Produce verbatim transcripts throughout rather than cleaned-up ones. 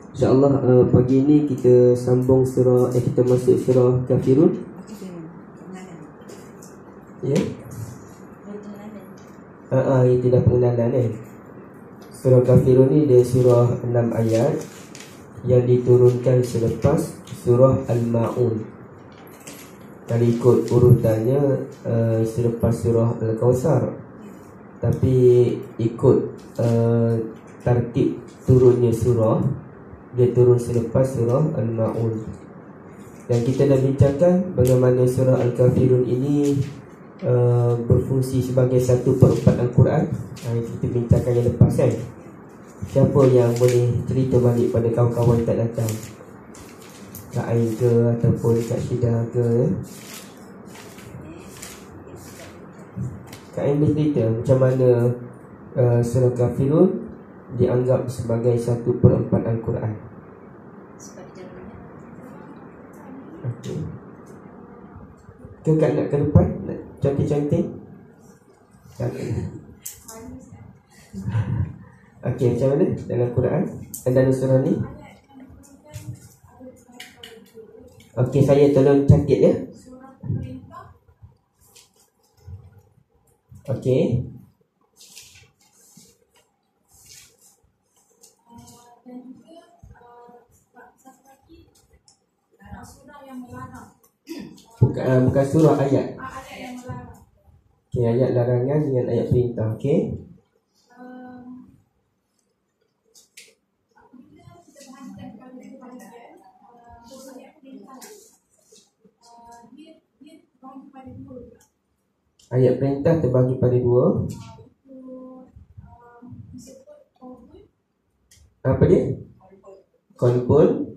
InsyaAllah uh, pagi ini kita sambung surah, eh kita masuk surah Kafirun. Ya. Ah, uh, uh, itu dah pengenalan eh. Surah Kafirun ni dia surah enam ayat yang diturunkan selepas surah Al-Ma'un. Kalau ikut urutannya uh, selepas surah Al-Kawthar, tapi ikut uh, tartib turunnya surah, dia turun selepas surah Al-Ma'un. Dan kita dah bincangkan bagaimana surah Al-Kafirun ini uh, berfungsi sebagai satu per empat Al-Quran. uh, Kita bincangkan yang lepas kan. Siapa yang boleh cerita balik pada kawan-kawan tak datang, Kak Ain ke ataupun Kak Syida ke eh? Kak Ain boleh cerita macam mana uh, surah Kafirun dianggap sebagai satu per empat Al-Quran. Okay. Ke Kak nak ke depan? Nak cantik-cantik? Okey, macam mana dalam Quran dan dalam surah ni? Okey, saya tolong catat ya. Okey. Bukan, uh, bukan surah, ayat. Okey, ayat larangan dengan ayat perintah. Okey. Ayat perintah terbagi pada dua. Apa dia? Konpun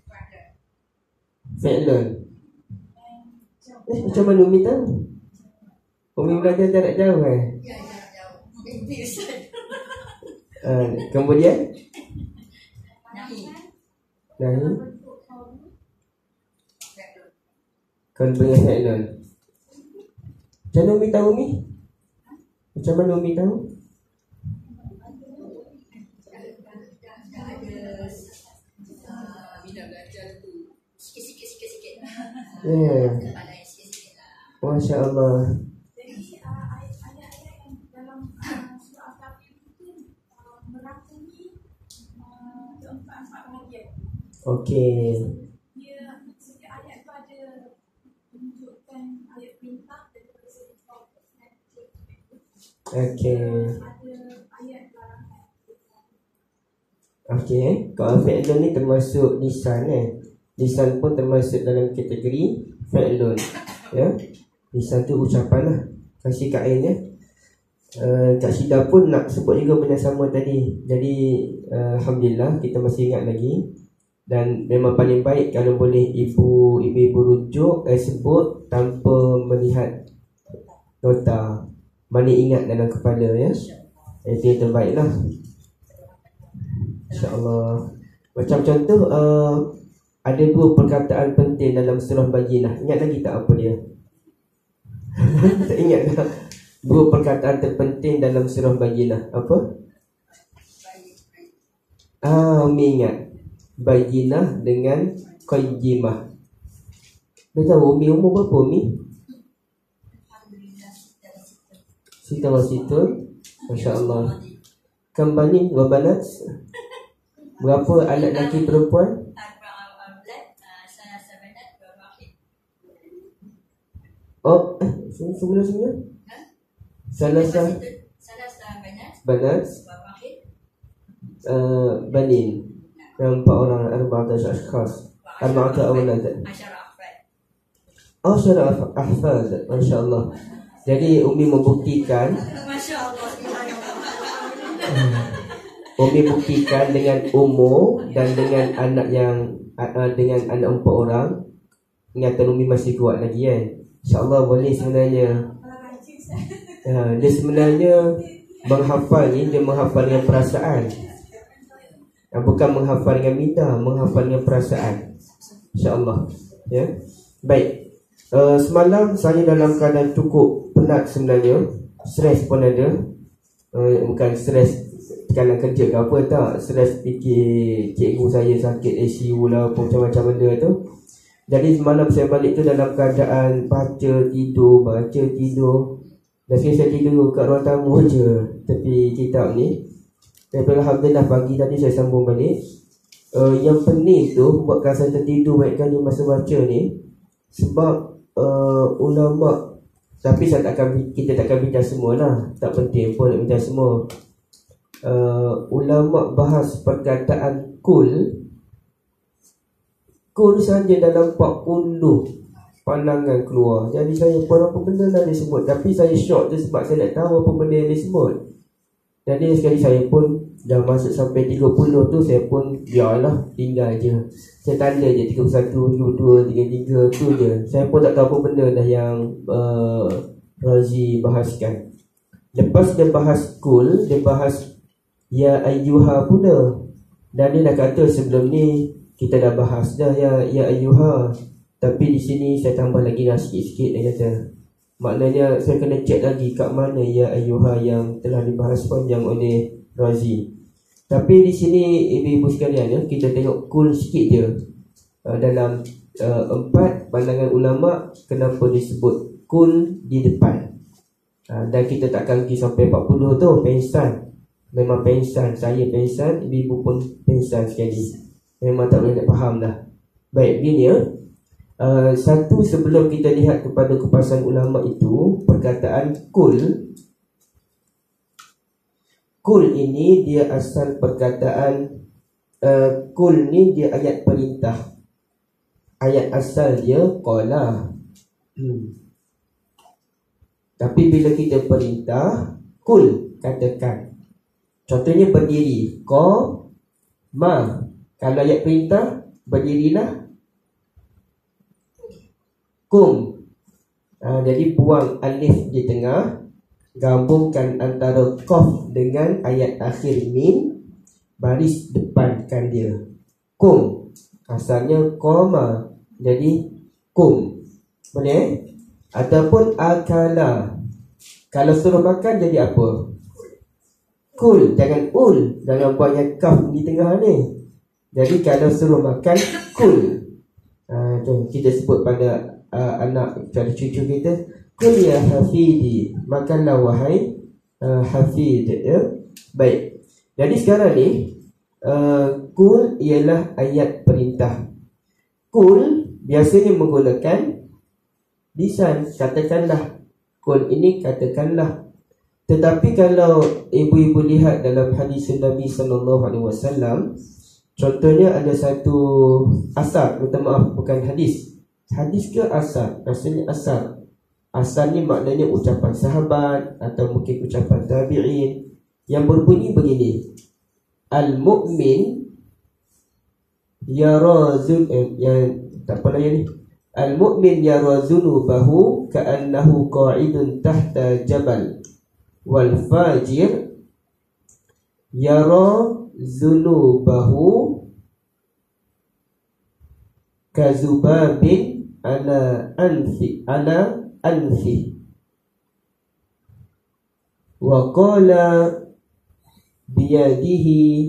Fi'lun. Eh, macam mana Umi tahu? Umi belajar jarak jauh eh? uh, Kemudian Nahi Konpun Fi'lun. Macam mana Umi tahu Umi? Macam mana Umi tahu? Ya, yeah. Masya Allah. Jadi ayat-ayat yang dalam surah Al-Kafirun itu merangkumi keempat-empat bahagian. Okey. Dia setiap ayat itu ada menunjukkan ayat perintah dan perintah. Okey. Ada ayat larangan. Okey, kalau fi'lun ni termasuk lisan eh. Lisan pun termasuk dalam kategori fi'lun. Ya. Lisan tu ucapan lah. Kasih Kak Ain ya. uh, Kak Syida pun nak sebut juga benda sama tadi. Jadi uh, Alhamdulillah kita masih ingat lagi. Dan memang paling baik kalau boleh ibu ibu-ibu rujuk eh, sebut tanpa melihat nota. Mana ingat dalam kepala ya. Itu yang terbaik lah, InsyaAllah. Macam contoh uh, ada dua perkataan penting dalam surah Bayyinah. Ingat lagi tak apa dia? Tak ingat tak? Dua perkataan terpenting dalam surah Bayyinah. Apa? Ah, Umi ingat. Bayyinah dengan Qayyimah. Dah tahu Umi umur berapa Umi? Sita wa situ. Masya Allah. Kam bani wa banat? Berapa anak lelaki perempuan? Oh, eh, semula-semula Salah sah Banat uh, Banin. Empat orang, arba'ata ashkhas, arba'ata awlad. Oh, syara ahfaz. Masya Allah. Jadi Umi membuktikan, Umi buktikan dengan umur dan dengan anak yang uh, dengan anak empat orang. Ingatan Umi masih kuat lagi kan. InsyaAllah boleh sebenarnya. Ya, dia sebenarnya menghafal ni, dia menghafal dengan perasaan. Ya, bukan menghafal dengan minda, menghafal dengan perasaan. InsyaAllah. Ya. Baik. Uh, semalam saya dalam keadaan cukup penat sebenarnya. Stres pun ada. Uh, bukan stres tekanan kerja ke apa tak, stres fikir cikgu saya sakit I C U lah, macam-macam benda tu. Jadi semalam saya balik tu dalam keadaan baca tidur, baca tidur. Dan saya tidur kat ruang tamu je, tepi kitab ni. Dan alhamdulillah pagi tadi saya sambung balik. uh, Yang pening tu buatkan saya tertidur banyak kali masa baca ni. Sebab uh, ulama, tapi saya takkan, kita takkan bincang semua lah, tak penting pun nak bincang semua. uh, Ulama bahas perkataan kul. Kul saja dalam empat puluh pandangan keluar. Jadi saya pun apa benda lah dia sebut, tapi saya shock je sebab saya tak tahu apa benda yang dia sebut. Jadi sekali saya pun dah masuk sampai tiga puluh tu, saya pun biarlah, tinggal je. Saya tanda je tiga puluh satu, tiga puluh dua, tiga puluh tiga tu je. Saya pun tak tahu apa benda dah yang uh, Razi bahaskan. Lepas dia bahas kul, dia bahas ya ayyuha pula. Dan dia dah kata sebelum ni kita dah bahas dah ya ya ayyuha, tapi di sini saya tambah lagi dah sikit-sikit. Dia kata maknanya saya kena cek lagi kat mana ya ayyuha yang telah dibahas panjang oleh Razi. Tapi di sini ibu-ibu sekalian ya, kita tengok kul sikit je. uh, Dalam uh, empat pandangan ulama, kenapa disebut kul di depan. uh, Dan kita takkan pergi sampai empat puluh tu, pensan. Memang pensan, saya pensan, ibu-ibu pun pensan sekali. Memang tak boleh nak faham dah. Baik, begini ya. Uh, satu, sebelum kita lihat kepada kupasan ulama itu, perkataan kul. Kul ini dia asal perkataan uh, kul ni dia ayat perintah. Ayat asal dia qala. hmm. Tapi bila kita perintah, kul, katakan. Contohnya berdiri, qa ma. Kalau ayat perintah, berdirilah, kum. ha, Jadi buang alif di tengah, gabungkan antara qaf dengan ayat akhir mim, baris depankan dia, kum. Asalnya qama, jadi kum. Boleh? Ataupun akala. Kalau suruh makan jadi apa? Kul, jangan ul. Jangan buatnya kaf di tengah ni. Jadi kalau suruh makan, kul. ha, tu, kita sebut pada uh, anak, pada cucu kita, kul ya hafidi, makanlah wahai uh, hafid ya? Baik. Jadi sekarang ni uh, kul ialah ayat perintah. Kul biasanya menggunakan lisan, katakanlah. Kul ini katakanlah. Tetapi kalau ibu-ibu lihat dalam hadis Nabi sallallahu alaihi wasallam, contohnya ada satu asar, minta maaf bukan hadis. Hadis ke asar? Rasanya asar. Asar ni maknanya ucapan sahabat atau mungkin ucapan tabi'in yang berbunyi begini. Al-mu'min yara zun eh, yang tak apa lagi ni. Al-mu'min yara zunubahu ka'annahu qa'idun tahta jabal, wal fajir yara zunubahu kazubabin ala anfi ala anfi wa qala biyadihi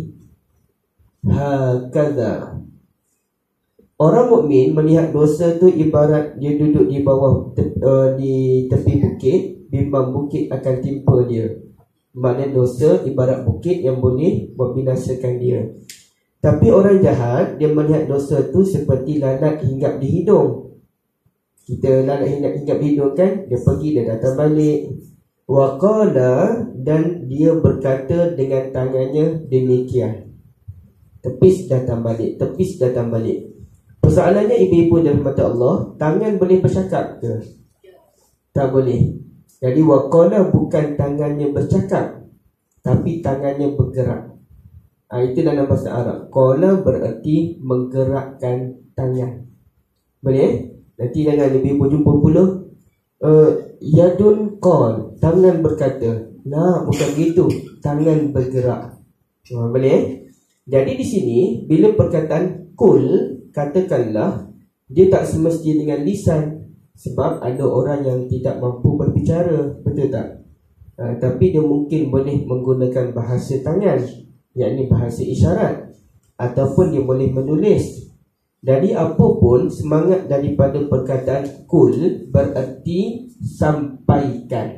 hakadha. Orang mukmin melihat dosa tu ibarat dia duduk di bawah te, uh, di tepi bukit, bimbang bukit akan timpa dia. Maknanya dosa ibarat bukit yang boleh membinasakan dia. Tapi orang jahat, dia melihat dosa tu seperti lalat hinggap di hidung. Kita lalat hinggap, hinggap di hidung kan, dia pergi, dia datang balik. Wa qala, dan dia berkata dengan tangannya demikian. Tepis datang balik, tepis datang balik. Persoalannya ibu-ibu dan mata Allah, tangan boleh bercakap ke? Tak boleh. Jadi waqala bukan tangannya bercakap, tapi tangannya bergerak. ha, Itu dalam bahasa Arab. Qala bererti menggerakkan tangan. Boleh? Nanti jangan lebih berjumpa pula uh, yadun qal, tangan berkata. Nah, bukan gitu, tangan bergerak. ha, Boleh? Jadi di sini bila perkataan kul, katakanlah, dia tak semestinya dengan lisan. Sebab ada orang yang tidak mampu berbicara, betul tak? uh, tapi dia mungkin boleh menggunakan bahasa tangan, yakni bahasa isyarat, ataupun dia boleh menulis. Jadi apapun semangat daripada perkataan kul bererti sampaikan.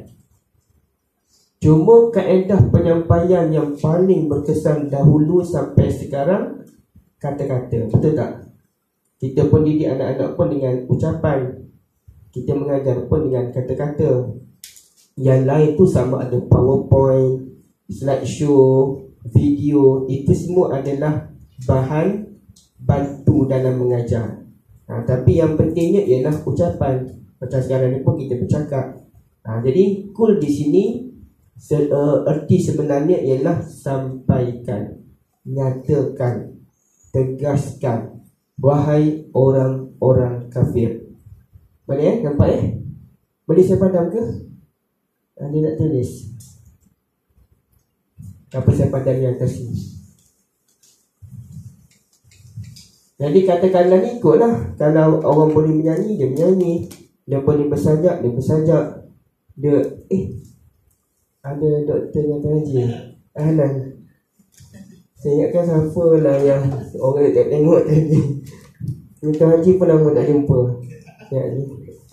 Cuma kaedah penyampaian yang paling berkesan dahulu sampai sekarang kata-kata. Betul tak? Kita pun didik anak-anak pun dengan ucapan, kita mengajar pun dengan kata-kata. Yang lain tu sama ada PowerPoint, slideshow, video, itu semua adalah bahan bantu dalam mengajar. ha, Tapi yang pentingnya ialah ucapan. Macam sekarang ni pun kita bercakap. ha, Jadi kul di sini Se, uh, erti sebenarnya ialah sampaikan, nyatakan, tegaskan, wahai orang-orang kafir. Boleh eh? Nampak eh? Boleh saya padam ke? Ha, dia nak tulis apa saya padam yang atas ni. Jadi katakanlah ni ikutlah. Kalau orang boleh menyanyi, dia menyanyi. Dia boleh bersajak, dia bersajak. Dia Eh ada doktor yang pengaji. Ahlan. Saya ingatkan siapa lah yang orang tak tengok tadi. Minta haji pun lama tak jumpa. Ya ni.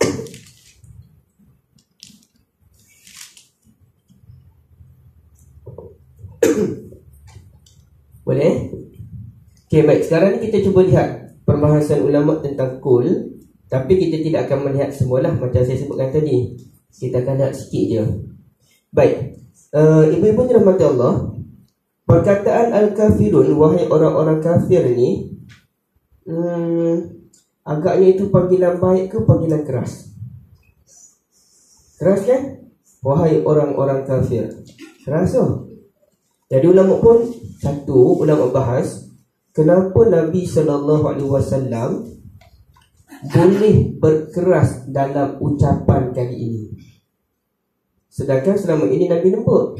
Boleh? Okey, baik. Sekarang ni kita cuba lihat perbahasan ulama tentang kul. Tapi kita tidak akan melihat semualah macam saya sebutkan tadi. Kita akan lihat sikit je. Baik, uh, ibu-ibu dirahmati Allah, perkataan al-kafirun, wahai orang-orang kafir ni, hmm, agaknya itu panggilan baik ke panggilan keras? Keras kan? Wahai orang-orang kafir. Keras tu. Jadi ulama pun, satu, ulama bahas kenapa Nabi sallallahu alaihi wasallam boleh berkeras dalam ucapan kali ini, sedangkan selama ini Nabi lembut.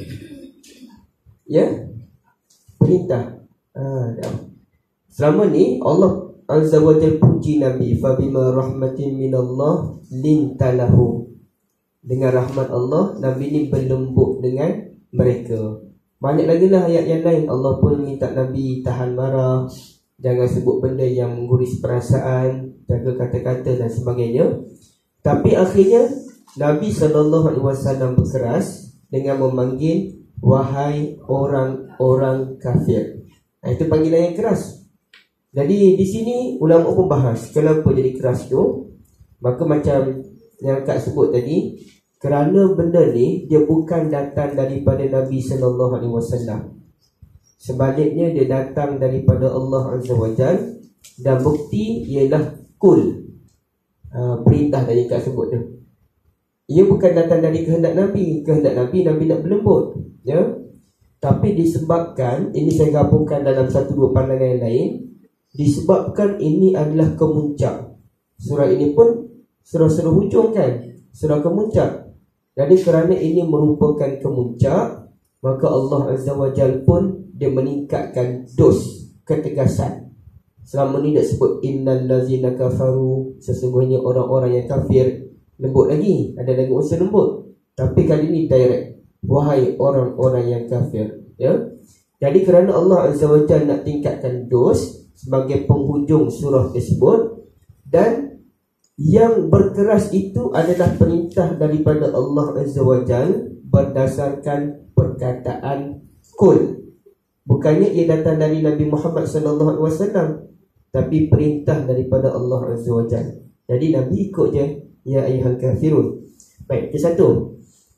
Ya, perintah. ha, Selama ni Allah Azza wa Jalla puji Nabi, fabima rahmatin minallah lintalahu. Dengan rahmat Allah, Nabi ni berlembut dengan mereka. Banyak lagi lah ayat yang lain. Allah pun minta Nabi tahan marah, jangan sebut benda yang mengguris perasaan, jaga kata-kata dan sebagainya. Tapi akhirnya Nabi sallallahu alaihi wasallam berkeras dengan memanggil wahai orang-orang kafir. Nah, itu panggilan yang keras. Jadi di sini ulama pun bahas kenapa jadi keras tu. Maka macam yang Kak sebut tadi, kerana benda ni dia bukan datang daripada Nabi sallallahu alaihi wasallam. Sebaliknya dia datang daripada Allah Azza wa Jalla, dan bukti ialah kul. Uh, perintah tadi Kak sebut tu. Ia bukan datang dari kehendak Nabi. Kehendak Nabi, Nabi nak berlembut, ya. Tapi disebabkan, ini saya gabungkan dalam satu dua pandangan yang lain, disebabkan ini adalah kemuncak. Surah ini pun surah-surah hujung kan, surah kemuncak. Jadi kerana ini merupakan kemuncak, maka Allah Azza wa Jalla pun dia meningkatkan dos, ketegasan. Selama ni dia sebut innal ladzina kafaru, sesungguhnya orang-orang yang kafir. Lembut lagi, ada lagi unsur lembut. Tapi kali ni direct, wahai orang-orang yang kafir, ya. Jadi kerana Allah Azza wa Jalla nak tingkatkan dos sebagai penghujung surah tersebut, dan yang berkeras itu adalah perintah daripada Allah Azza wa Jalla berdasarkan perkataan kul. Bukannya ia datang dari Nabi Muhammad sallallahu alaihi wasallam, tapi perintah daripada Allah Azza wa Jalla. Jadi Nabi ikut je, ya ayyuhal kafirun. Baik, itu satu.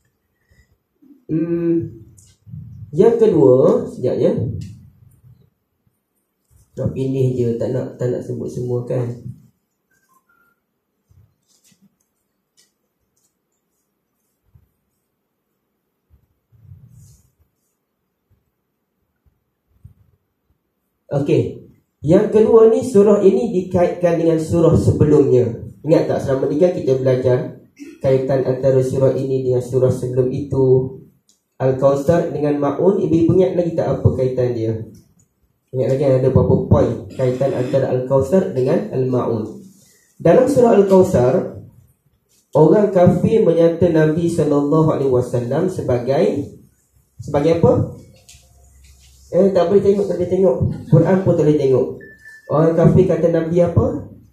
Hmm, yang kedua, sekejap ya. Nak pilih je, tak nak tak nak sebut semua kan. Okey. Yang kedua ni, surah ini dikaitkan dengan surah sebelumnya. Ingat tak selama ni kan kita belajar kaitan antara surah ini dengan surah sebelum itu. Al-Kautsar dengan Ma'un, ibu-ibu ingat lagi tak apa kaitan dia? Ingat lagi ada beberapa poin kaitan antara Al-Kautsar dengan Al-Ma'un. Dalam surah Al-Kautsar, orang kafir menyata Nabi sallallahu alaihi wasallam sebagai sebagai apa? Eh tak boleh tengok, tak boleh tengok. Quran pun tak boleh tengok. Orang kafir kata Nabi apa?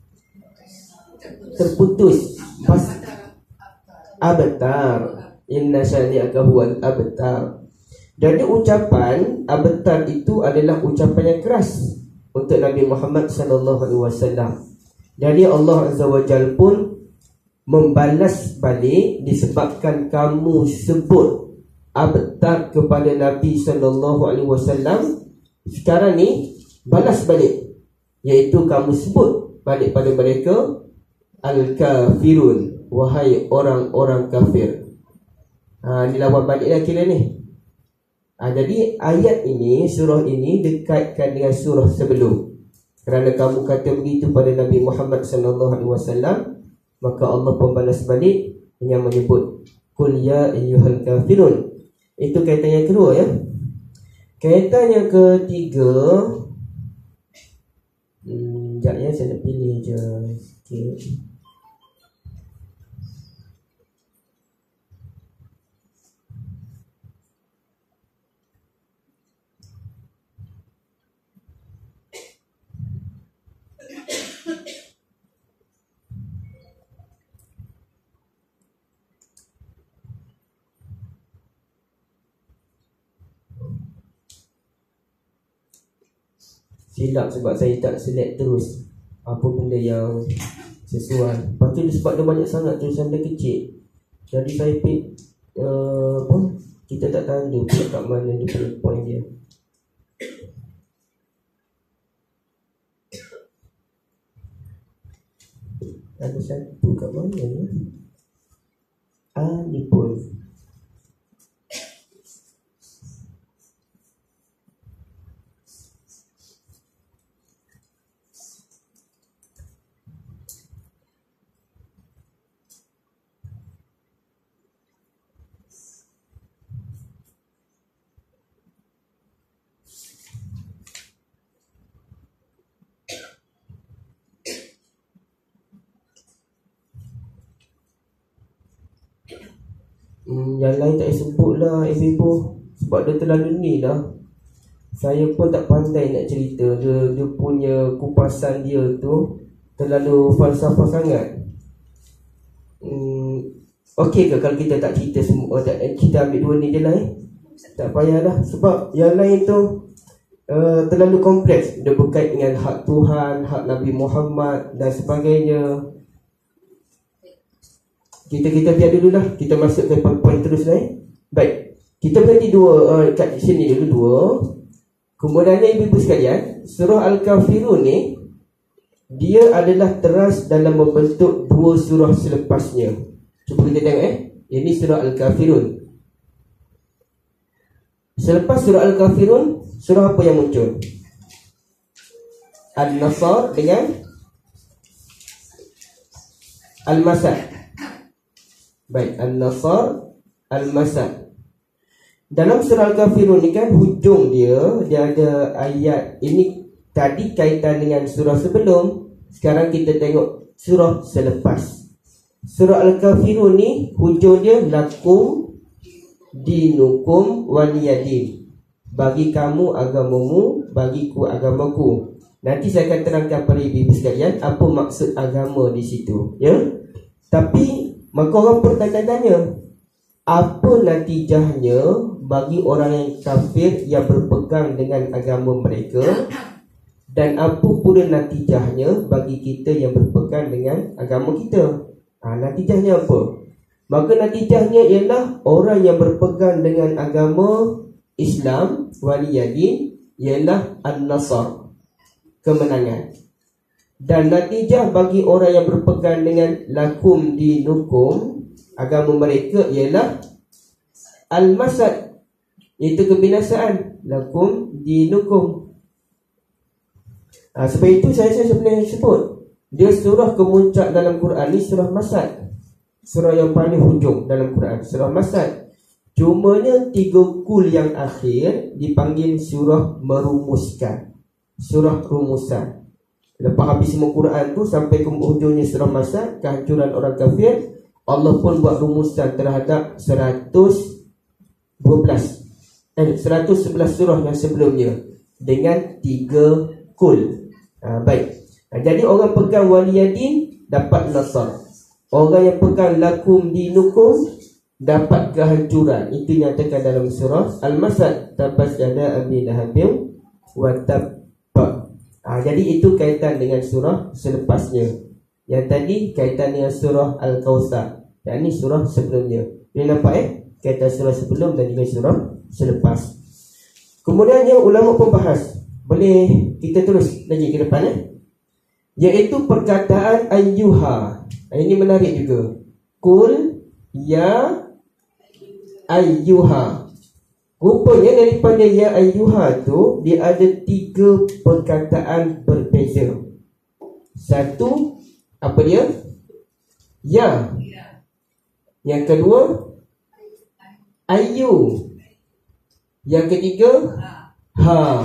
Terputus. Pas abtar. Inna syani'aka huwal abtar. Jadi ucapan abtar itu adalah ucapan yang keras untuk Nabi Muhammad sallallahu alaihi wasallam. Jadi Allah Azza wa Jalla pun membalas balik disebabkan kamu sebut abtar kepada Nabi sallallahu alaihi wasallam. Sekarang ni balas balik, iaitu kamu sebut balik pada mereka al-kafirun, wahai orang-orang kafir. Ha, ni lawan balik dah kira ni. Ha, jadi ayat ini, surah ini dikaitkan dengan surah sebelum. Kerana kamu kata begitu pada Nabi Muhammad sallallahu alaihi wasallam, maka Allah pun balas balik dengan menyebut Qul ya ayyuhal kafirun. Itu kaitan yang kedua ya. Kaitan yang ketiga, hmm, sekejap ya, saya nak pilih je sikit. Silap sebab saya tak select terus apa benda yang sesuai. Lepas tu sebab dia banyak sangat tulisan dia kecil, jadi saya pick uh, apa, kita tak tanda pula kat mana dia punya point dia. Ada satu kat mana ya? Ah, ni pun Hmm, yang lain tak sebut lah ibu-ibu, sebab dia terlalu ni dah. Saya pun tak pandai nak cerita. Dia, dia punya kupasan dia tu terlalu falsafah sangat. hmm, Okey ke kalau kita tak cerita semua, tak, kita ambil dua ni je lah eh? Tak payah dah. Sebab yang lain tu uh, terlalu kompleks. Dia berkait dengan hak Tuhan, hak Nabi Muhammad dan sebagainya. Kita kita biar dulu lah. Kita masuk ke poin terus lah eh. Baik, kita berhenti dua uh, kat sini dulu dua. Kemudiannya ibu-ibu sekalian, surah Al-Kafirun ni dia adalah teras dalam membentuk dua surah selepasnya. Cuba kita tengok eh. Ini surah Al-Kafirun. Selepas surah Al-Kafirun, surah apa yang muncul? An-Nasr dengan Al-Masad. Baik, An-Nasr, Al-Masad. Dalam surah Al-Kafirun ni kan hujung dia, dia ada ayat. Ini tadi kaitan dengan surah sebelum. Sekarang kita tengok surah selepas. Surah Al-Kafirun ni hujung dia lakum dinukum waliyadin. Bagi kamu agamamu, bagiku agamaku. Nanti saya akan terangkan pada ibu-ibu sekalian apa maksud agama di situ, ya. Tapi maka orang pun tanya-tanya, apa natijahnya bagi orang yang kafir yang berpegang dengan agama mereka, dan apa pula natijahnya bagi kita yang berpegang dengan agama kita. Ha, natijahnya apa? Maka natijahnya ialah orang yang berpegang dengan agama Islam waliyadin ialah An-Nasr, kemenangan. Dan natijah bagi orang yang berpegang dengan lakum dinukum, agama mereka ialah Al-Masad, iaitu kebinasaan. Lakum dinukum. Ha, sebab itu saya, saya sebenarnya sebut dia surah kemuncak dalam Quran ni surah Masad. Surah yang paling hujung dalam Quran, surah Masad. Cumanya tiga kul yang akhir dipanggil surah merumuskan, surah rumusan. Lepas habis semua Quran tu sampai ke hujungnya surah Masad, kehancuran orang kafir, Allah pun buat rumusan terhadap seratus dua belas eh, seratus sebelas surah yang sebelumnya dengan tiga kul. ha, Baik, ha, jadi orang pegang waliyadin dapat nasar, orang yang pegang lakum dinukum dapat kehancuran. Itu nyatakan dalam surah Al-Masad, tabas yada abi lahabin wa tabba. ha, Jadi itu kaitan dengan surah selepasnya. Yang tadi kaitan dengan surah Al-Kawthar, dan ini surah sebelumnya. Boleh nampak eh kaitan surah sebelum dan juga surah selepas. Kemudian yang ulama pun bahas, boleh kita terus lagi ke depan eh? Iaitu perkataan ayyuha. Ini menarik juga. Kul ya ayyuha. Rupanya daripada ya ayyuha tu, dia ada tiga perkataan berbeza. Satu, apa dia? Ya. Yang kedua, ayyu. Yang ketiga, ha.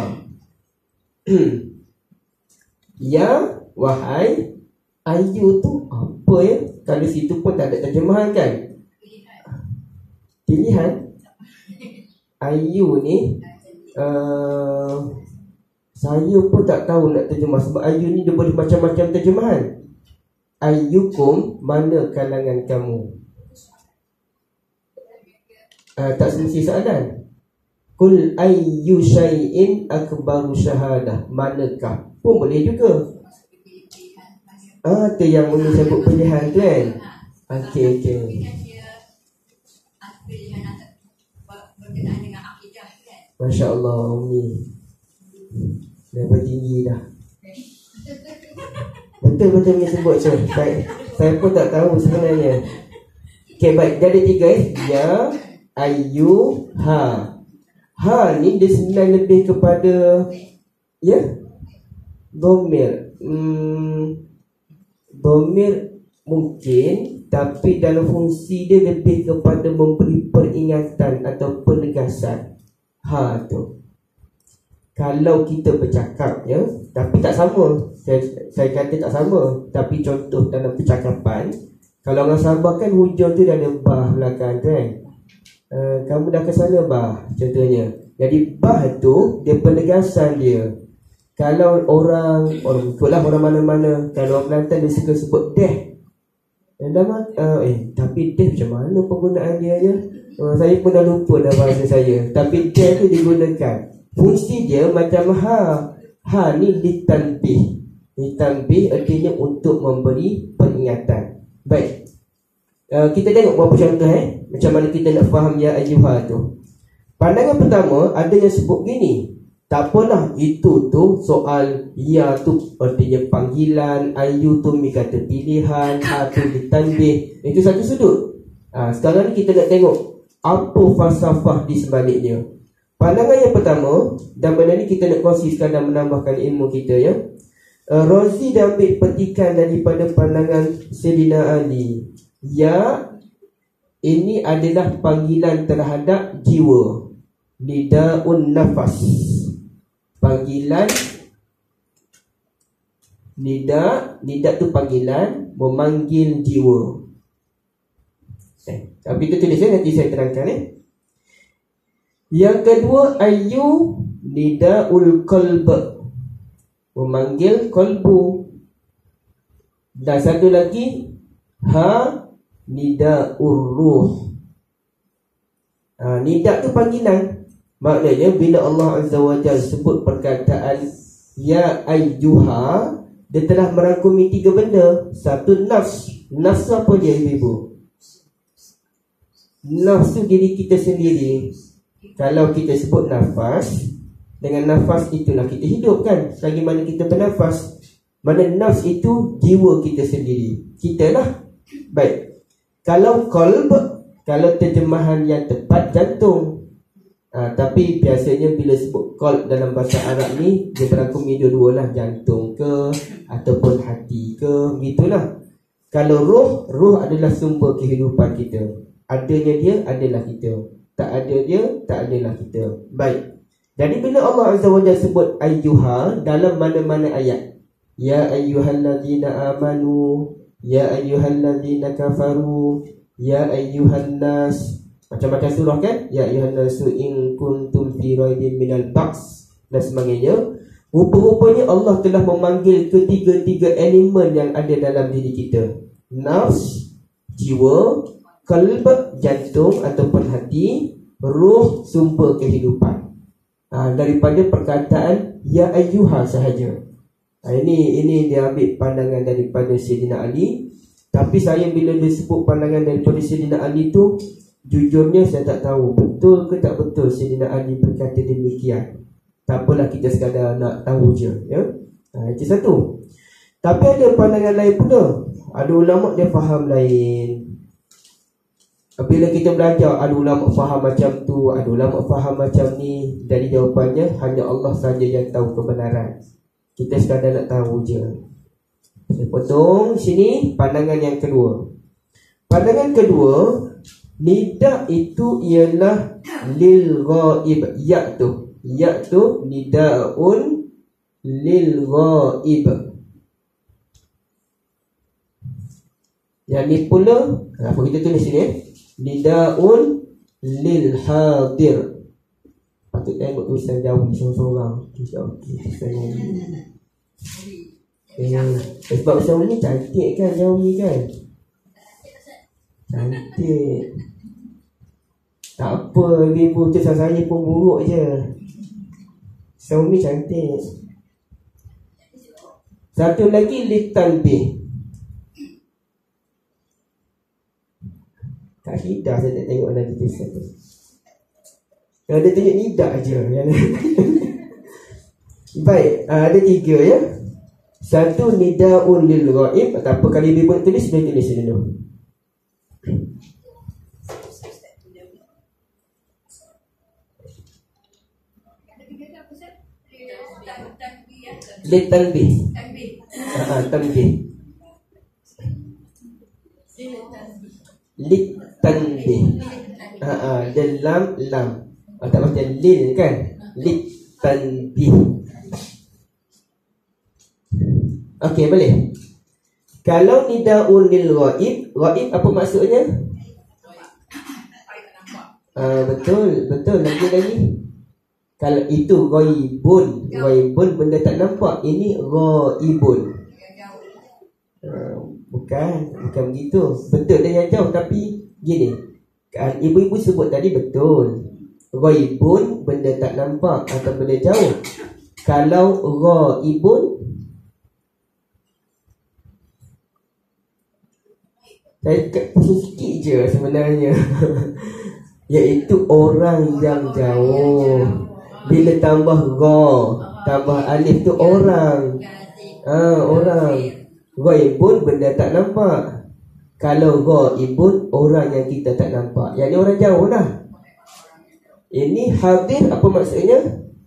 Ya, wahai. Ayyu tu apa ya? Kalau situ pun tak ada terjemahan kan? Pilihan. Ayyu ni uh, saya pun tak tahu nak terjemah, sebab ayyu ni dia boleh macam-macam terjemahan. Ayyukum, mana kalangan kamu? Uh, tak semesti soalan. Kul ayyu syai'in akbaru syahadah, manakah? Pun boleh juga. Ah, tu yang Umi sebut pilihan tu kan. Okey, okey. Masya Allah, Umi level tinggi dah. Betul-betul Umi sebut tu. Saya, saya pun tak tahu sebenarnya. Okey, baik. Jadi tiga eh. Ya, ayu, ha. Ha ni dia sebenarnya lebih kepada ya, dhamir. Hmm, dhamir mungkin, tapi dalam fungsi dia lebih kepada memberi peringatan atau penegasan. Ha tu. Kalau kita bercakap ya, tapi tak sama. Saya, saya kata tak sama, tapi contoh dalam percakapan, kalau orang Sabah kan hujung tu dah ada bah belakang tu kan. Uh, kamu dah ke sana bah, contohnya. Jadi bah tu dia penegasan dia. Kalau orang orang ikutlah orang mana-mana, kalau orang Kelantan dia suka sebut deh. Dan dah uh, eh tapi deh macam mana penggunaan dia ya? Uh, saya pun dah lupa dah bahasa saya. Tapi deh tu digunakan. Fungsi dia macam ha. Ha ni ditanbih. Ditanbih artinya untuk memberi peringatan. Baik. Uh, kita tengok beberapa contoh eh, macam mana kita nak faham ya ayyuha tu. Pandangan pertama ada yang sebut gini, tak apalah, itu tu soal ya tu artinya panggilan, ayyu tu mi kata pilihan, ha tu ditanbih. Itu satu sudut. Ha, sekarang ni kita nak tengok apa falsafah di sebaliknya. Pandangan yang pertama, dan benda ni kita nak kongsikan dan menambahkan ilmu kita ya. Uh, Razi dah ambil petikan daripada pandangan Sayyidina Ali. Ya, ini adalah panggilan terhadap jiwa. Nida'un nafas. Panggilan Nida', nida' tu panggilan, memanggil jiwa. eh, Tapi itu tulisnya nanti saya terangkan eh. Yang kedua, ayyu nida'ul qalb, memanggil kolbu. Dan satu lagi, ha nida'ur ruh. Ha, nida' tu panggilan. Maknanya bila Allah Azza wa Jalla sebut perkataan ya ayyuha, dia telah merangkumi tiga benda. Satu, nafs. Nafs apa dia ibu-ibu? Nafs tu diri kita sendiri. Kalau kita sebut nafas, dengan nafas itulah kita hidup kan. Selagi mana kita bernafas, mana nafs itu jiwa kita sendiri, kita lah. Baik. Kalau qalb, kalau terjemahan yang tepat jantung. ha, Tapi biasanya bila sebut qalb dalam bahasa Arab ni, dia berangkumi dua-dua lah, jantung ke ataupun hati ke, gitulah. Kalau roh, roh adalah sumber kehidupan kita. Adanya dia adalah kita, tak ada dia tak adalah kita. Baik. Jadi bila Allah Azza wa Jalla sebut ayyuha dalam mana-mana ayat, ya ayyuhallazina amanu, Ya ayyuhalladzina kafaru, ya ayyuhan nas. Macam-macam surah kan? Ya ayyuhan nasu in kuntum fi raibin minal ba'ts dan sebagainya. Rupa-rupanya Allah telah memanggil ketiga-tiga elemen yang ada dalam diri kita. Nafs, jiwa, qalb, jantung ataupun hati, ruh, sumber kehidupan. Ha, daripada perkataan ya ayyuha sahaja. Ha, ini ini dia ambil pandangan daripada Sayyidina Ali. Tapi saya bila dia sebut pandangan daripada Sayyidina Ali tu, jujurnya saya tak tahu betul ke tak betul Sayyidina Ali berkata demikian. Tak apalah, kita sekadar nak tahu je, ya. Ha, itu satu. Tapi ada pandangan lain pula. Ada ulama dia faham lain. Bila kita belajar, ada ulama faham macam tu, ada ulama faham macam ni. Dari jawapannya, hanya Allah saja yang tahu kebenaran. Kita sekadar nak tahu je. Saya potong sini pandangan yang kedua. Pandangan kedua, nida itu ialah lil ghaib. Ya tu, ya tu nidaun lil ghaib. Yang ni pula, apa kita tulis sini eh? Nidaun lil hadir. Patut tengok tulisan jauh seorang-seorang. Okey, saya Eh, sebab Syawi ni cantik kan, Syawi kan? Cantik. Tak apa, ibu tu saya pun buruk je. Syawi cantik. Satu lagi litanbih. Tak hidah saya tak tengok lagi tulisan tu. Yang dia tunjuk nidak je. Baik, ada tiga ya. Satu nidaun lil ghaib. Tak apa, kali ibu tulis, boleh tulis dulu. Litanbih. Ah, tanbih. Litanbih. Ah, ah, dan lam lam. Ah, tak macam lil kan? Litanbih. Okey, boleh. Kalau nidaun lil ghaib, ghaib apa maksudnya? Ah, betul, betul. Lagi-lagi. Kalau itu ghaibun, ghaibun benda tak nampak. Ini ghaibun. Ah, bukan, bukan begitu. Betul dia yang jauh, tapi gini. Kan ibu-ibu sebut tadi betul. Ghaibun benda tak nampak atau benda jauh. Kalau ghaibun, saya pusing sikit je sebenarnya. Iaitu orang yang jauh. Bila tambah gha, tambah alif tu orang. Ah, orang. Ghaibun benda tak nampak. Kalau ghaibun orang yang kita tak nampak. Yang ni orang jauh lah. Ini hadir apa maksudnya?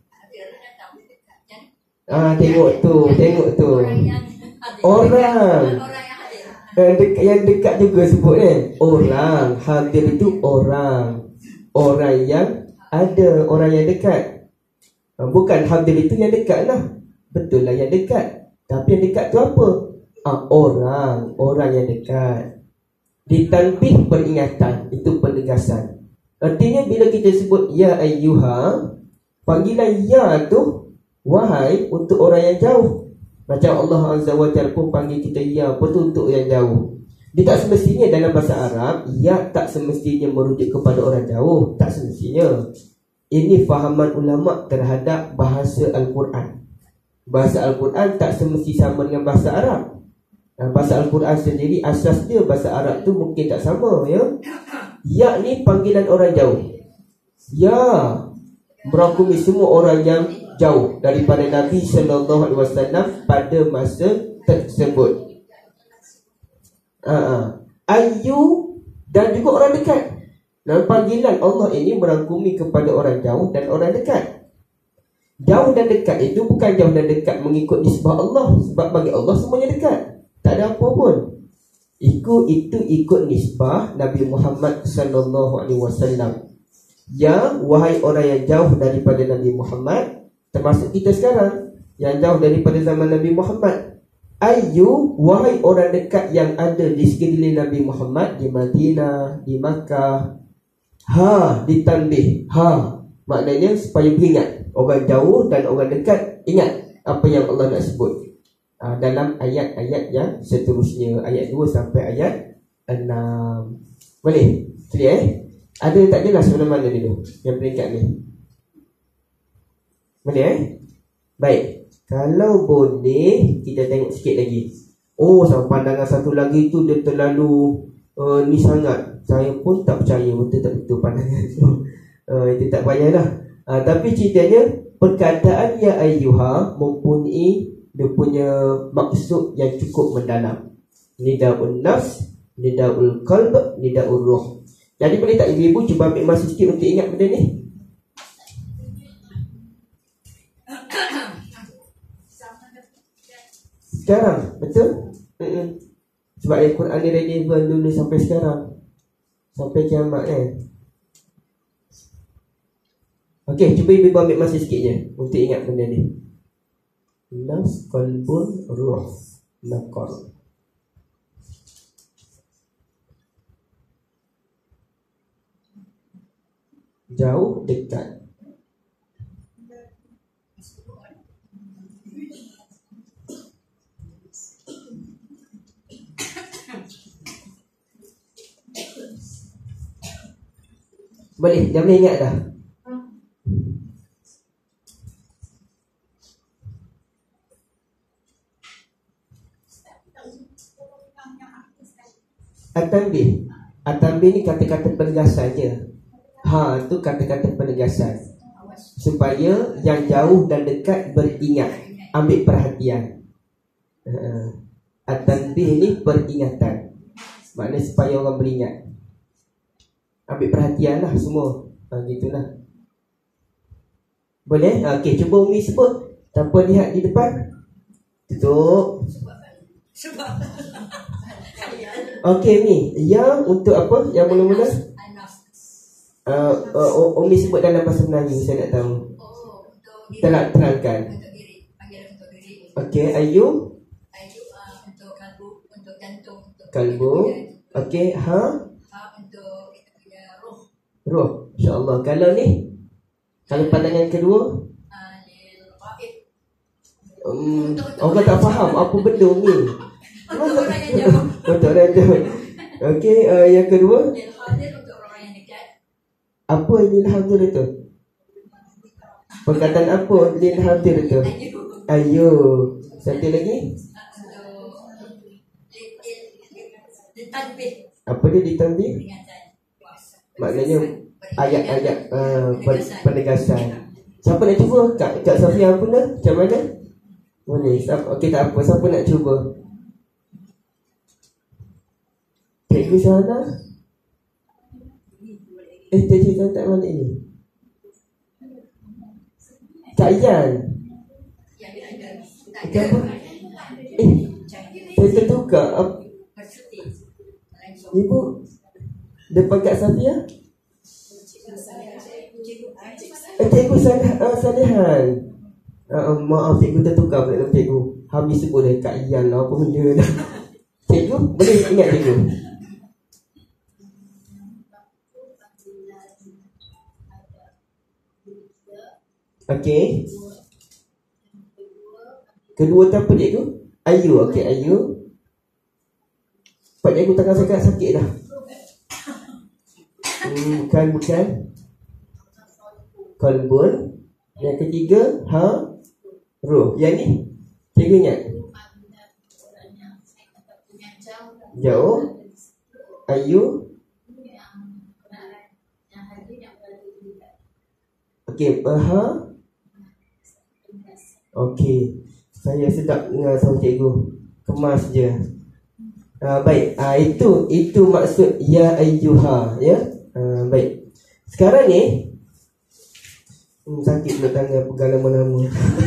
Ah, tengok tu, tengok tu. Orang. Yang dekat, yang dekat juga sebut kan, orang. Hadir itu orang. Orang yang ada, orang yang dekat. Bukan hadir itu yang dekat lah. Betul lah yang dekat. Tapi yang dekat tu apa? Ah, orang. Orang yang dekat. Ditanbih peringatan. Itu penegasan. Artinya bila kita sebut ya ayyuha, panggilan ya tu wahai untuk orang yang jauh. Macam Allah Azza wa Jalla pun panggil kita ya pun tu untuk yang jauh. Dia tak semestinya dalam bahasa Arab, ya tak semestinya merujuk kepada orang jauh. Tak semestinya. Ini fahaman ulama terhadap bahasa Al-Quran. Bahasa Al-Quran tak semesti sama dengan bahasa Arab. Bahasa Al-Quran sendiri asas dia bahasa Arab tu mungkin tak sama ya. Ya ni panggilan orang jauh. Ya merangkumi semua orang yang jauh daripada Nabi sallallahu alaihi wasallam pada masa tersebut. Uh-uh. Ayu dan juga orang dekat. Dan panggilan Allah ini merangkumi kepada orang jauh dan orang dekat. Jauh dan dekat itu bukan jauh dan dekat mengikut nisbah Allah. Sebab bagi Allah semuanya dekat. Tak ada apa pun. Ikut itu ikut nisbah Nabi Muhammad sallallahu alaihi wasallam. Ya, wahai orang yang jauh daripada Nabi Muhammad, termasuk kita sekarang yang jauh daripada zaman Nabi Muhammad. Ayu, wahai orang dekat yang ada di sekeliling Nabi Muhammad, di Madinah, di Makkah. Ha, ditanbih. Ha, maknanya supaya beringat. Orang jauh dan orang dekat ingat apa yang Allah nak sebut uh, dalam ayat-ayat yang seterusnya, ayat dua sampai ayat enam. Boleh? Clear eh? Ada tak jelas mana-mana dulu yang peringkat ni? Boleh eh? Baik. Kalau boleh, kita tengok sikit lagi. Oh, sama pandangan satu lagi tu dia terlalu uh, ni sangat. Saya pun tak percaya betul tak betul pandangan tu. Uh, itu tak payahlah. Uh, tapi ceritanya perkataan ya ayyuha mempunyai dia punya maksud yang cukup mendalam. Nidaul nafs, nidaul qalb, nidaul ruh. Jadi boleh tak ibu-ibu cuba ambil masa sikit untuk ingat benda ni? Sekarang, betul? Mm-mm. Sebab Al-Quran ni relevan dulu sampai sekarang, sampai kiamat kan. Okey, cuba ibu ambil masa sikit je untuk ingat benda ni. Nafs, qalbun, ruh, naqar. Jauh, dekat. Boleh, dah boleh ingat dah. At-tanbih. At-tanbih ni kata-kata penegasan je. Ha, tu kata-kata penegasan supaya yang jauh dan dekat beringat, ambil perhatian. uh, At-tanbih ni peringatan, maknanya supaya orang beringat, ambil perhatian lah semua. Ha, gitulah. Boleh? Ha, okey, cuba Umi sebut tanpa lihat di depan. Tutup. Okey Umi, yang untuk apa? Yang mula-mula uh, uh, Umi sebut dalam bahasa Melayu, saya nak tahu. Terang, terangkan. Okey, ayu. Ayu uh, untuk kalbu, untuk jantung, untuk kalbu. Okey, ha? Ha untuk kita punya roh. Roh, insya-Allah. Kalau ni, kalau pandangan kedua, Uh, lil ghaib. um, orang tak faham apa benda ni. Untuk orang yang jauh. Untuk orang yang jauh. Okey, uh, yang kedua, Lil hadir untuk orang yang dekat. apa lil hadir itu? Perkataan apa lil hadir itu? Ayu. Ayo. Satu lagi? Untuk lil lil tanbih. Apa dia ditanbih? Peringatan. Maknanya ayat-ayat uh, penegasan. Siapa nak cuba? Kak, Kak Safia pun dah? Macam mana? Boleh. Okey, tak apa. Siapa nak cuba? Cikgu sana? Eh, cikgu sana tak balik ni? Kak Ian? Kak apa? Eh, saya tertukar. Ibu, depan Kak Safia? Eh, cikgu Salih, uh, Salihan. Uh, maaf, cikgu tertukar pula nama cikgu. Habis sebut dah Kak Ian lah, apa benda dah. Cikgu, boleh ingat cikgu? Okey. Kedua tu apa cikgu? Ayu, okey Ayu. Pak cikgu tangan saya kat sakit dah. Hmm, bukan, bukan. Qalbun. Yang ketiga, ha? Ruh. Yang ni, cikgu ingat? Jauh. Ayu. Okey, ha? Okey. Saya sedap dengar sama cikgu. Kemas je. Uh, baik, uh, itu itu maksud ya ayyuha, ya. Uh, baik. Sekarang ni hmm, sakit pula tangan pegang nama-nama.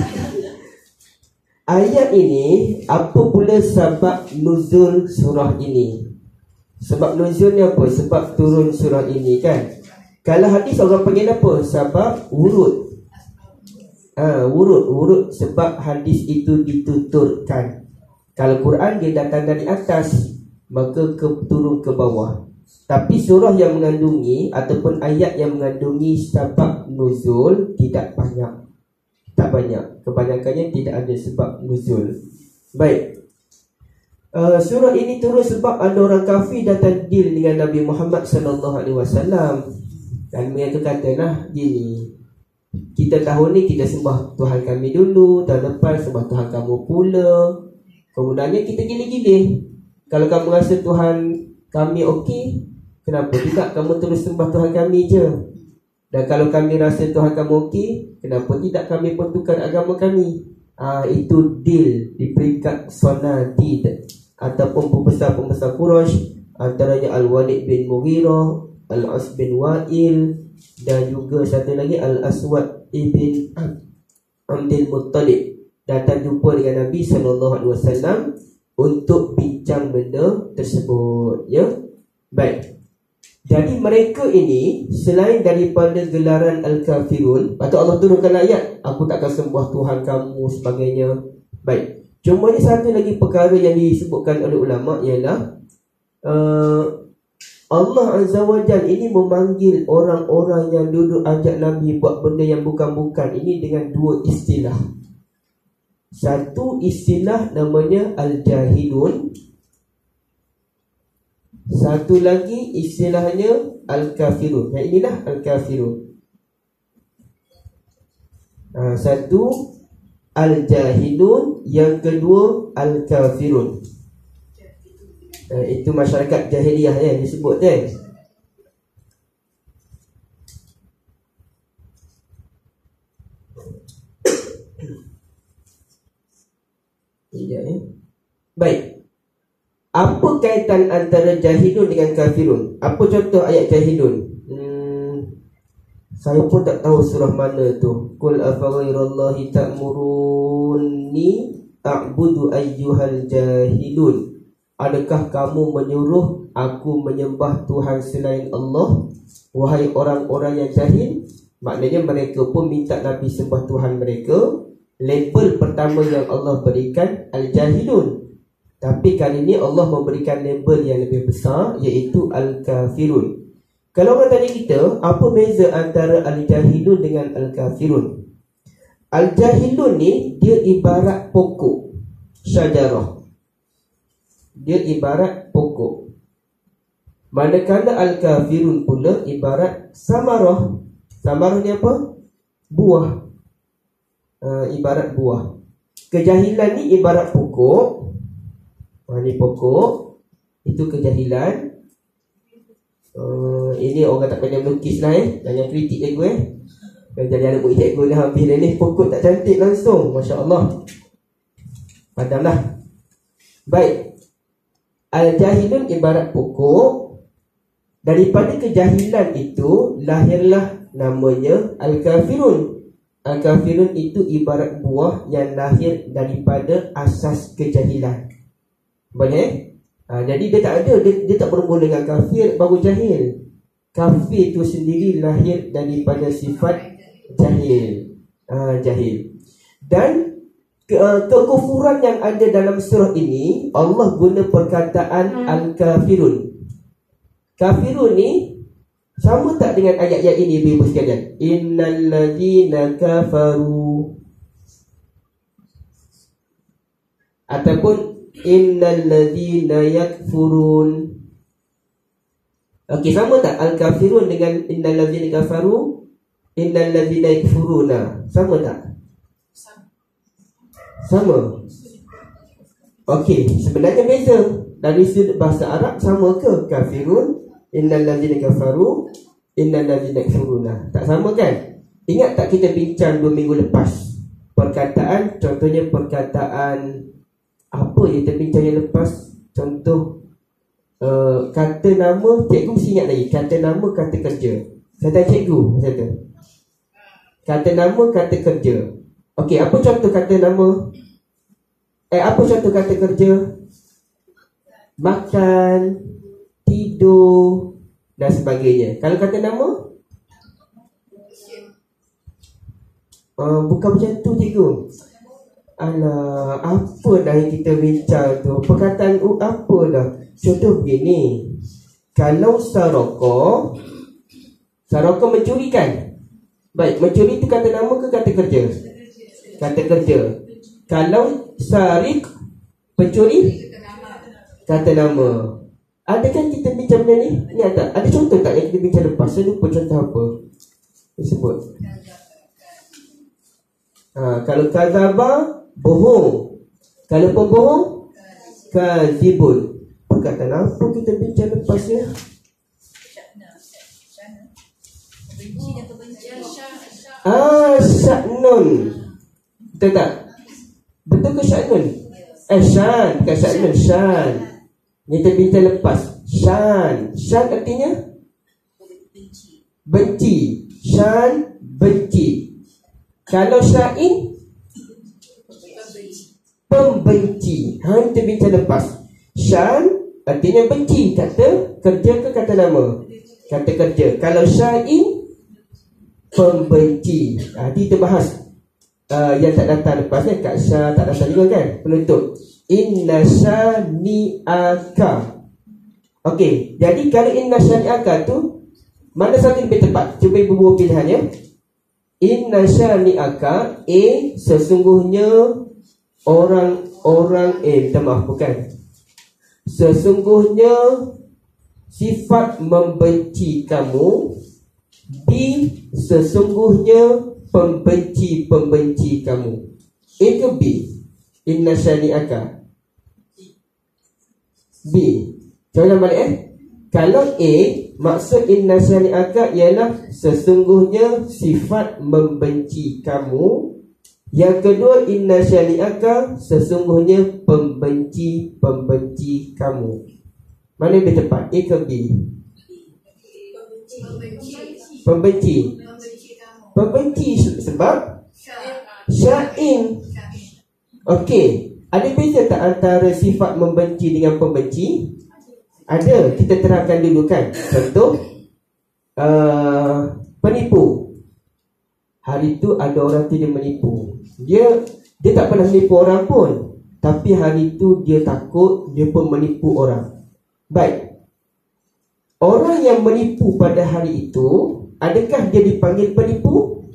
Ayat ini, apa pula sebab nuzul surah ini? Sebab nuzulnya apa? Sebab turun surah ini kan. Kalau hadis orang panggil apa? Sebab wurud. Ah, uh, wurud, wurud sebab hadis itu dituturkan. Kalau Quran dia datang dari atas, maka ke, turun ke bawah. Tapi surah yang mengandungi ataupun ayat yang mengandungi sebab nuzul tidak banyak. Tak banyak. Kebanyakannya tidak ada sebab nuzul. Baik. Uh, surah ini turun sebab ada orang kafir datang deal dengan Nabi Muhammad sallallahu alaihi wasallam. Dan mereka katalah gini, kita tahun ni kita sembah Tuhan kami dulu, tahun depan sembah Tuhan kamu pula. Kemudiannya kita gilih-gilih. Kalau kamu rasa Tuhan kami okey, kenapa tidak kamu terus sembah Tuhan kami je? Dan kalau kami rasa Tuhan kamu okey, kenapa tidak kami pun tukar agama kami? Ah, itu deal di peringkat Sanadid ataupun pembesar-pembesar Quraisy, antaranya Al-Walid bin Mughirah, Al-As bin Wa'il, dan juga satu lagi Al-Aswad ibn Abdul Muttalib, datang jumpa dengan Nabi sallallahu alaihi wasallam untuk bincang benda tersebut, ya. Baik. Jadi mereka ini selain daripada gelaran Al-Kafirun, patut Allah turunkan ayat, aku takkan sembah Tuhan kamu sebagainya. Baik. Cuma ni satu lagi perkara yang disebutkan oleh ulama ialah uh, Allah Azza wa Jalla ini memanggil orang-orang yang duduk ajak Nabi buat benda yang bukan-bukan ini dengan dua istilah. Satu istilah namanya Al-Jahilun, satu lagi istilahnya Al-Kafirun. Yang inilah Al-Kafirun. ha, Satu Al-Jahilun, yang kedua Al-Kafirun. ha, Itu masyarakat jahiliah yang disebut kan. Tidak ya. Baik. Apa kaitan antara jahilun dengan kafirun? Apa contoh ayat jahilun? Hmm, saya pun tak tahu surah mana tu. Qul afaghayrallahi ta'muruni a'budu ayyuhal jahilun. Adakah kamu menyuruh aku menyembah Tuhan selain Allah, wahai orang-orang yang jahil? Maknanya mereka pun minta Nabi sembah Tuhan mereka. Label pertama yang Allah berikan Al-Jahilun. Tapi kali ini Allah memberikan label yang lebih besar, iaitu Al-Kafirun. Kalau orang tanya kita, apa beza antara Al-Jahilun dengan Al-Kafirun? Al-Jahilun ni dia ibarat pokok syajarah. Dia ibarat pokok. Manakala Al-Kafirun pula ibarat samarah. Samarah ni apa? Buah. uh, Ibarat buah. Kejahilan ni ibarat pokok. Ha, ni pokok, itu kejahilan. uh, Ini orang tak pandai melukis lah eh. Jangan kritik cikgu eh. Dan jadi anak buat cikgu dah habis dah ni. Pokok tak cantik langsung, Masya Allah. Padamlah. Baik. Al-Jahilun ibarat pokok. Daripada kejahilan itu lahirlah namanya Al-Kafirun. Al-Kafirun itu ibarat buah yang lahir daripada asas kejahilan. Boleh? Ha, jadi dia tak ada, dia, dia tak bermula dengan kafir baru jahil. Kafir itu sendiri lahir daripada sifat jahil. ha, Jahil. Dan ke, uh, kekufuran yang ada dalam surah ini, Allah guna perkataan Al-Kafirun. Kafirun ni sama tak dengan ayat-ayat ini, ibu-ibu sekalian? Innal ladzina kafaru, ataupun innal ladzina yakfurun. Okey, sama tak Al-Kafirun dengan innal ladzina kafaru? Innal ladzina yakfuruna. Sama tak? Sama. Okey, sebenarnya beza. Dari sudut bahasa Arab sama ke? Kafirun, innal ladzina kafaru, innal ladzina yakfuruna. Tak sama kan? Ingat tak kita bincang dua minggu lepas perkataan, contohnya perkataan apa yang kita bincang yang lepas? Contoh uh, kata nama, cikgu mesti ingat lagi. Kata nama, kata kerja. Kata cikgu kata. Kata nama, kata kerja. Okey, apa contoh kata nama? Eh, apa contoh kata kerja? Makan, tidur dan sebagainya. Kalau kata nama? Uh, bukan macam tu cikgu. Alah, apa dah yang kita bincang tu? Perkataan u apa dah? Contoh begini. Kalau saroko, saroko mencuri kan? Baik, mencuri itu kata nama ke kata kerja? Kata kerja. Kalau sarik, pencuri, kata nama. Ada kan kita bincang benda ni? Ni ada, ada contoh tak yang kita bincang lepas? Saya lupa contoh apa disebut. Ha, kalau kazaba, bohong. Kalau pembohong, kazibun. Perkataan apa kita bincang lepas ni? Ah, sya'nun. Betul tak? Betul ke sya'nun? Eh, syan. Bukan sya'nun, syan. Ni kita bincang lepas. Syan. Syan artinya? Benci. Syan, benci. Kalau sya'in, pembenci. Ha, kita bincang lepas. Syan artinya benci. Kata kerja ke kata nama? Kata kerja. Kalau sya'in, pembenci. Ha, kita bahas uh, yang tak datang lepas ni. Kak Syah tak datang juga kan? Penutup. Inna syani'aka. Okey, jadi kalau inna syani'aka tu, mana satu lebih tepat? Cuba ibu buat pilihannya. Inna syani'aka, A, sesungguhnya orang-orang, eh, minta maaf, bukan. Sesungguhnya sifat membenci kamu. B, sesungguhnya pembenci-pembenci kamu. A ke B? Inna syani'aka. B. Coba balik eh. Kalau A, maksud inna syani'aka ialah sesungguhnya sifat membenci kamu. Yang kedua, inna syani'aka, sesungguhnya pembenci-pembenci kamu. Mana lebih tepat? A ke B? Pembenci. Pembenci sebab sya'in. Okey, ada beza tak antara sifat membenci dengan pembenci? Ada, kita terangkan dulu kan. Contoh, uh, penipu. Hari tu ada orang tu dia menipu. Dia dia tak pernah menipu orang pun, tapi hari tu dia takut, dia pun menipu orang. Baik, orang yang menipu pada hari itu, adakah dia dipanggil penipu?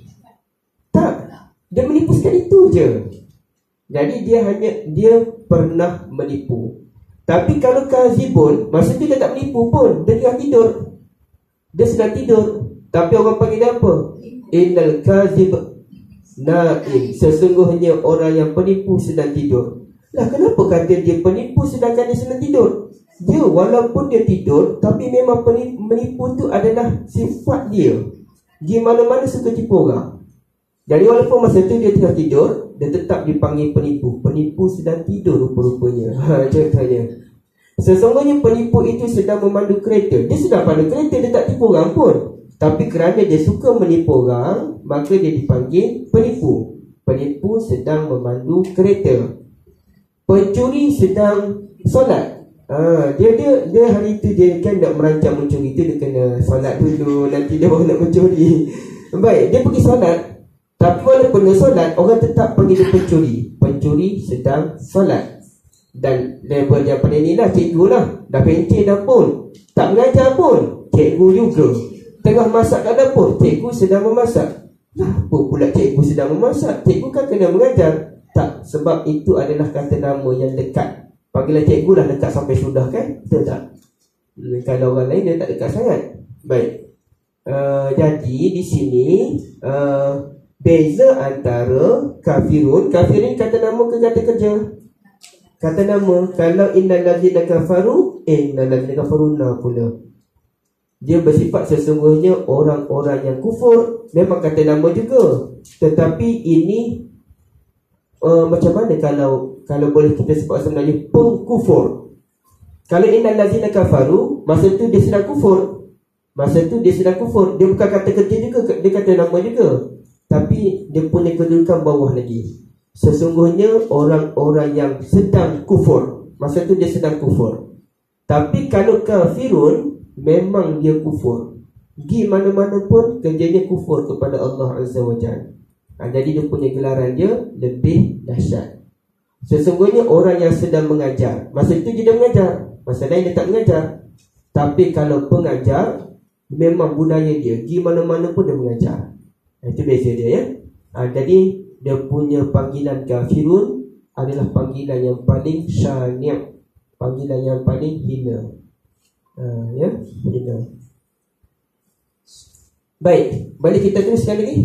Tak, dia menipu sekali itu je. Jadi dia hanya, dia pernah menipu. Tapi kalau kazibun, maksudnya dia tak menipu pun, dia tengah tidur. Dia sedang tidur, tapi orang panggil dia apa? Innal kazib naim. Sesungguhnya orang yang penipu sedang tidur. Lah kenapa kata dia penipu sedangkan dia sedang tidur? Dia walaupun dia tidur, tapi memang penipu, menipu tu adalah sifat dia. Dia mana-mana suka tipu orang. Jadi walaupun masa tu dia tengah tidur, dia tetap dipanggil penipu. Penipu sedang tidur rupa-rupanya. Ha, contohnya, sesungguhnya penipu itu sedang memandu kereta. Dia sedang pandu kereta, dia tak tipu orang pun. Tapi kerana dia suka menipu orang, maka dia dipanggil penipu. Penipu sedang memandu kereta. Pencuri sedang solat. Ha, dia dia dia hari itu dia kan nak merancang mencuri tu, dia kena solat dulu, nanti dia baru nak mencuri. Baik, dia pergi solat. Tapi walaupun dia solat, orang tetap panggil dia pencuri. Pencuri sedang solat. Dan level yang pada ni lah, cikgu lah. Dah pencet dah pun, tak mengajar pun, cikgu juga. Tengah masak kat dapur, cikgu sedang memasak. Lah, apa pula cikgu sedang memasak? Cikgu kan kena mengajar. Tak, sebab itu adalah kata nama yang dekat. Panggilan cikgu lah dekat sampai sudah kan? Betul tak? Hmm, kalau orang lain dia tak dekat sangat. Baik, uh, jadi di sini uh, beza antara kafirun. Kafirun kata nama ke kata kerja? Kata nama. Kalau innal ladzina kafaru, innal ladzina kafaruna pula. Dia bersifat sesungguhnya orang-orang yang kufur. Memang kata nama juga. Tetapi ini uh, macam mana kalau kalau boleh kita sebut sebenarnya pengkufur. Kalau innal ladzina kafaru, masa tu dia sedang kufur. Masa tu dia sedang kufur. Dia bukan kata kerja juga, dia kata nama juga. Tapi dia punya kedudukan bawah lagi. Sesungguhnya orang-orang yang sedang kufur. Masa tu dia sedang kufur. Tapi kalau kafirun, memang dia kufur. Pergi mana-mana pun kerjanya kufur kepada Allah Azza wa Jalla. ha, Jadi dia punya gelaran dia lebih dahsyat. Sesungguhnya orang yang sedang mengajar, masa itu dia mengajar, masa lain dia tak mengajar. Tapi kalau pengajar, memang budaya dia, pergi mana-mana pun dia mengajar. Itu beza dia, ya. ha, Jadi dia punya panggilan kafirun adalah panggilan yang paling syani', panggilan yang paling hina. ha, Ya, hina. Baik, balik kita terus sekali lagi.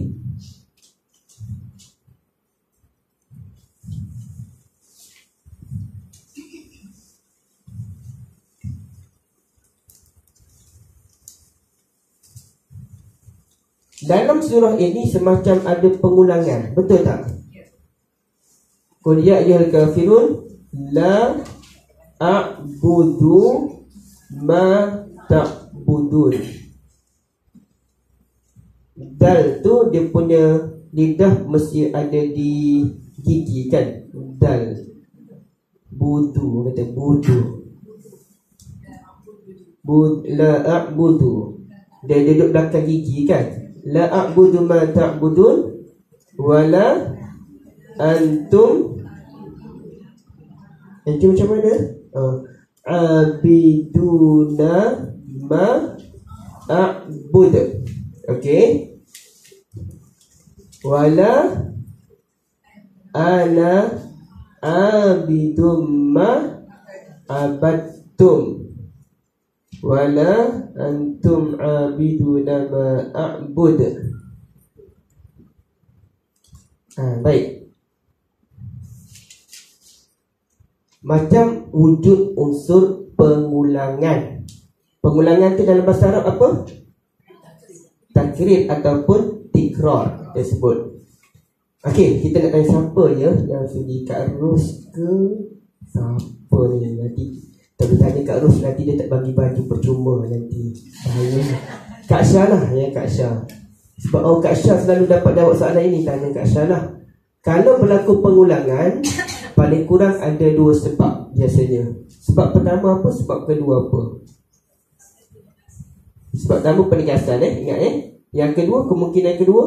Dalam surah ini semacam ada pengulangan, betul tak? Qul ya ayyuhal kafirun la a'budu ma ta'budun. Dal tu dia punya lidah mesti ada di gigi kan? Dal. Budu, kata budu. Bud, la a'budu. Dia duduk belakang gigi kan? La a'budu ma ta'budun wala antum. Antum macam mana? Uh, abiduna ma a'bud. Okey. Wala ana abidum ma abadtum. Wala antum abiduna ma a'bud. ha, Baik. Macam wujud unsur pengulangan. Pengulangan tu dalam bahasa Arab apa? Takrir ataupun tikrar tersebut. Okey, kita nak tanya siapa je yang sudi Kak Ros ke siapa ni nanti. Tapi tanya Kak Ros nanti dia tak bagi baju percuma nanti. Bahaya. Kak Syah lah, ya Kak Syah. Sebab oh Kak Syah selalu dapat jawab soalan ini, tanya Kak Syah lah. Kalau berlaku pengulangan, paling kurang ada dua sebab biasanya. Sebab pertama apa? Sebab kedua apa? Sebab pertama penegasan, eh? Ingat, eh? Yang kedua, kemungkinan kedua,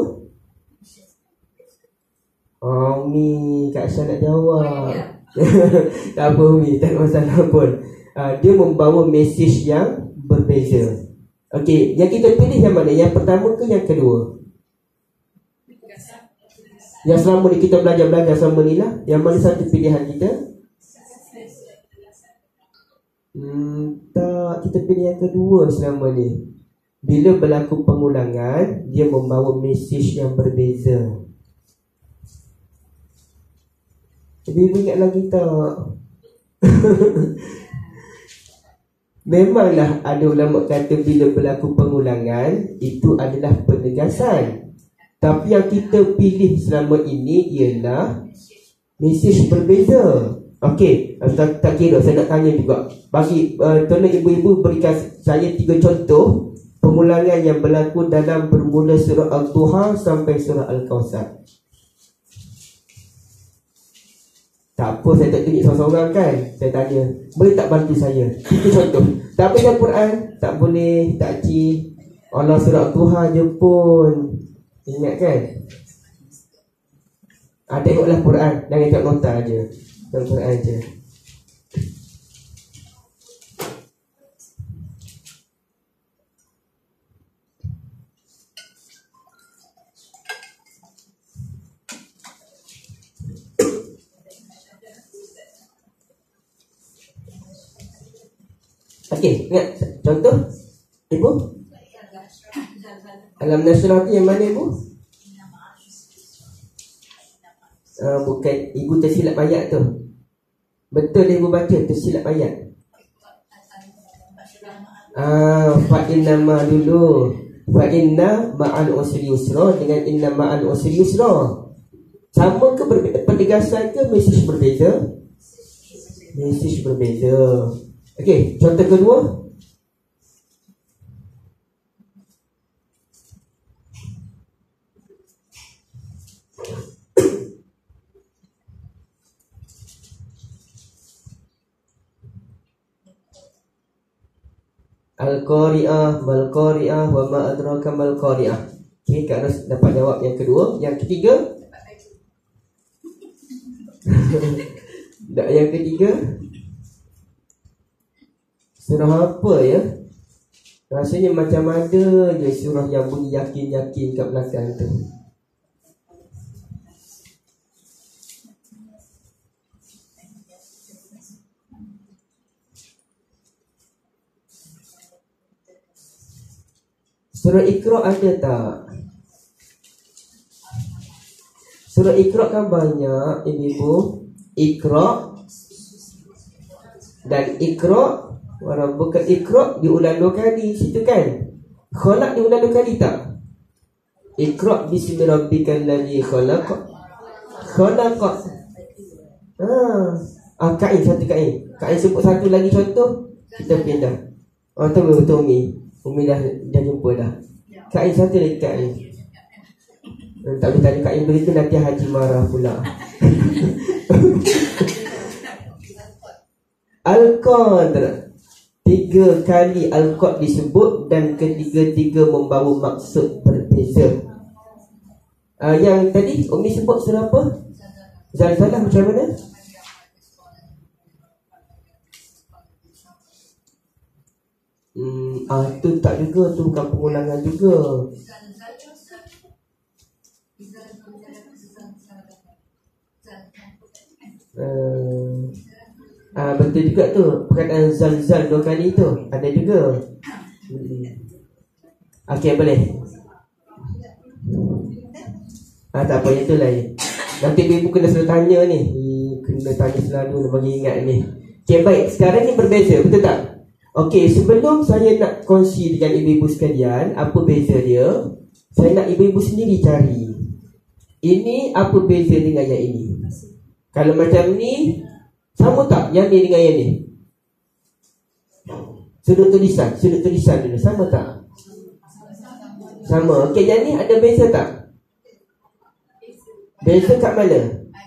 oh Umi, Kak Syah nak jawab. Tak apa Umi, tak ada masalah pun. uh, Dia membawa mesej yang berbeza. Okey, yang kita pilih yang mana? Yang pertama ke yang kedua? Yang selama ni kita belajar-belajar sama ni lah. Yang mana satu pilihan kita? Hmm, tak, kita pilih yang kedua selama ni. Bila berlaku pengulangan, dia membawa mesej yang berbeza. Ibu ingat lagi tak? Memanglah ada ulama kata bila berlaku pengulangan, itu adalah penegasan. Tapi yang kita pilih selama ini ialah mesej berbeza. Okey, tak, tak kira, saya nak tanya juga. Bagi uh, tolong ibu-ibu berikan saya tiga contoh pengulangan yang berlaku dalam bermula surah Al-Duha sampai surah Al-Kawthar. Tak apa, saya tak tunjuk seorang-seorang kan. Saya tanya, boleh tak bantu saya? Itu contoh. Tapi dalam Quran, tak boleh, tak cik. Allah surah Al-Duha je pun. Ingat kan? Ah, tengoklah Quran, jangan tengok nota je. Tengok Quran je. Okey, ingat contoh ibu? Alam Nasrah tu yang mana ibu? Uh, bukan, ibu tersilap ayat tu. Betul ibu baca tersilap ayat. Ah, fa inna ma dulu. Fa inna ma'al usri yusra dengan inna ma'al usri yusra. Sama ke berbeza? Penegasan ke mesej berbeza? Mesej berbeza. Okey, contoh kedua. Al-Qari'ah, Mal-Qari'ah, wa ma adraka mal-Qari'ah. Okey, Kak Ros dapat jawab yang kedua. Yang ketiga, Dan yang ketiga, surah apa ya? Rasanya macam ada je surah yang bunyi yakin-yakin kat belakang tu. Surah Iqra ada tak? Surah Iqra kan banyak, ibu-ibu. Iqra dan Iqra, orang bukan Iqra diulang dua kali situ kan. Khalaq diulang dua kali tak? Iqra bismi rabbikal ladzi khalaq. Khalaq. Ah, ah kain satu kain. Kain sebut satu lagi contoh, kita pindah. Oh tahu betul Umi. Umi dah dah jumpa dah. Kain satu lagi kain. Tak boleh tanya kain begitu nanti Haji marah pula. Al-Qadr. Tiga kali Al-Qadr disebut dan ketiga-tiga membawa maksud berbeza. uh, Yang tadi Umi sebut surah apa? Zalzalah macam mana? Hmm, ah, tu tak juga, tu bukan pengulangan juga. Uh, ah, betul juga tu. Perkataan zalzal dua kali tu ada juga. hmm. Okey, boleh. Ah, tak apa, yang tu lain. Nanti ibu kena selalu tanya ni. Kena tanya selalu bagi ingat ni. Okey, baik. Sekarang ni berbeza, betul tak? Okey, sebelum saya nak kongsi dengan ibu-ibu sekalian apa beza dia, saya nak ibu-ibu sendiri cari ini apa beza dengan yang ini. Kalau macam ni, sama tak yang ni dengan yang ni? Sudut tulisan, sudut tulisan dulu, sama tak? Sama. Okey, yang ni ada beza tak? Beza kat mana?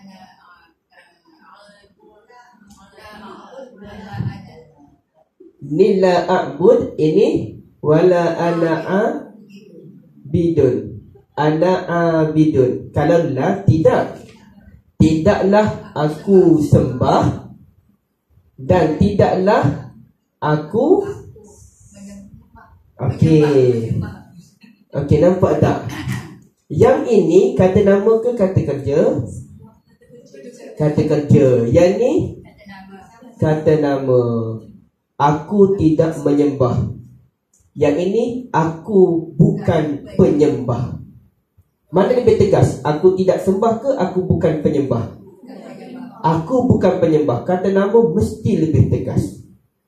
Ni la a'bud, ini wala ana'a bidun. Ana'a bidun. Kalau la, tidak. Tidaklah aku sembah dan tidaklah aku. Okey. Okey, nampak tak? Yang ini kata nama ke kata kerja? Kata kerja. Yang ni kata nama. Aku tidak menyembah. Yang ini aku bukan penyembah. Mana lebih tegas? Aku tidak sembah ke aku bukan penyembah? Aku bukan penyembah. Kata nama mesti lebih tegas.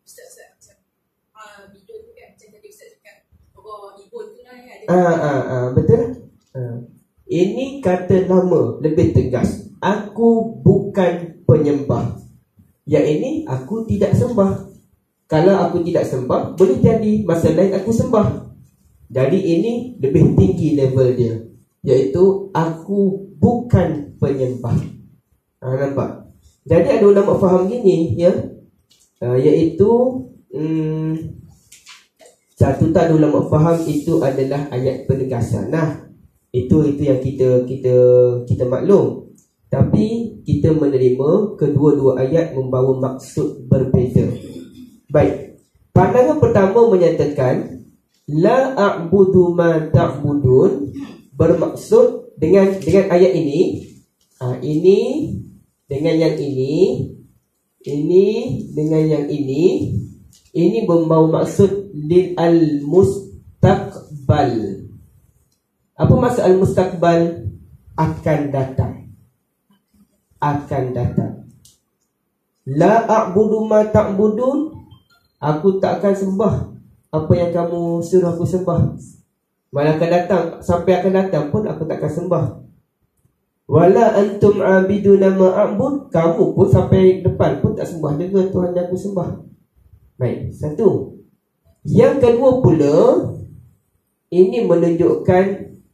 Ah, ah, ah, betul. Ah. Ini kata nama lebih tegas. Aku bukan penyembah. Yang ini aku tidak sembah. Kalau aku tidak sembah, boleh jadi masa lain aku sembah. Jadi ini lebih tinggi level dia, iaitu aku bukan penyembah. Ha, nampak? Jadi ada ulama faham gini ya, uh, iaitu hmm, satu tak ada ulama faham itu adalah ayat penegasan. Nah, itu itu yang kita kita kita maklum. Tapi kita menerima kedua-dua ayat membawa maksud berbeza. Baik, pandangan pertama menyatakan la a'budu ma ta'budun bermaksud dengan dengan ayat ini, ha, ini dengan yang ini, ini dengan yang ini, ini membawa maksud lil al-mustaqbal. Apa maksud al-mustaqbal? Akan datang. Akan datang. La a'budu ma ta'budun, aku tak akan sembah apa yang kamu suruh aku sembah. Malah akan datang, sampai akan datang pun aku tak akan sembah. Wala antum abiduna ma'abud, kamu pun sampai depan pun tak sembah juga Tuhan yang aku sembah. Baik, satu. Yang kedua pula, ini menunjukkan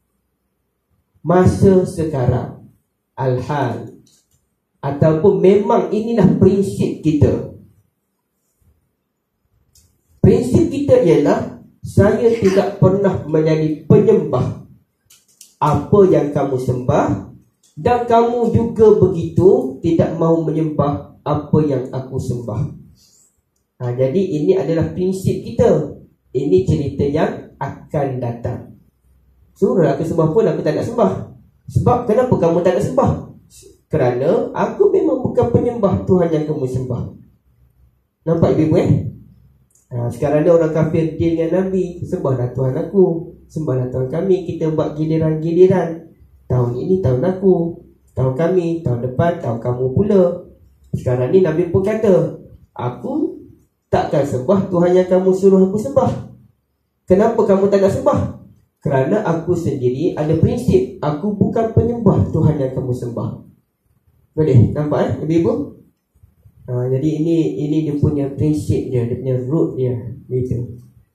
masa sekarang, al-hal, ataupun memang inilah prinsip kita. Prinsip kita ialah saya tidak pernah menjadi penyembah apa yang kamu sembah, Dan kamu juga begitu, tidak mahu menyembah apa yang aku sembah. Ha, jadi ini adalah prinsip kita. Ini cerita yang akan datang. Suruh aku sembah pun aku tak nak sembah. Sebab kenapa kamu tak nak sembah? Kerana aku memang bukan penyembah Tuhan yang kamu sembah. Nampak ibu-ibu eh? Ha, sekarang ada orang kafir dia dengan Nabi. Sembahlah Tuhan aku, sembahlah Tuhan kami. Kita buat giliran-giliran. Tahun ini tahun aku, tahun kami, tahun depan tahun kamu pula. Sekarang ni Nabi pun kata, aku takkan sembah Tuhan yang kamu suruh aku sembah. Kenapa kamu tak nak sembah? Kerana aku sendiri ada prinsip, aku bukan penyembah Tuhan yang kamu sembah. Boleh? Nampak eh ibu-ibu? Ha, jadi ini ini dia punya prinsip dia, dia punya root dia. Begitu.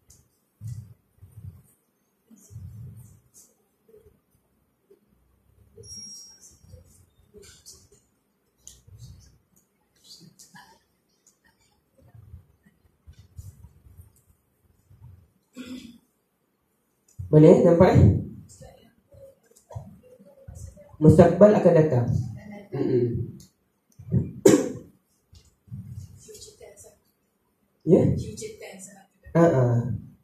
Boleh? Nampak eh? Mustaqbal akan datang. Mm-mm. Ya? Yeah? Uh-uh.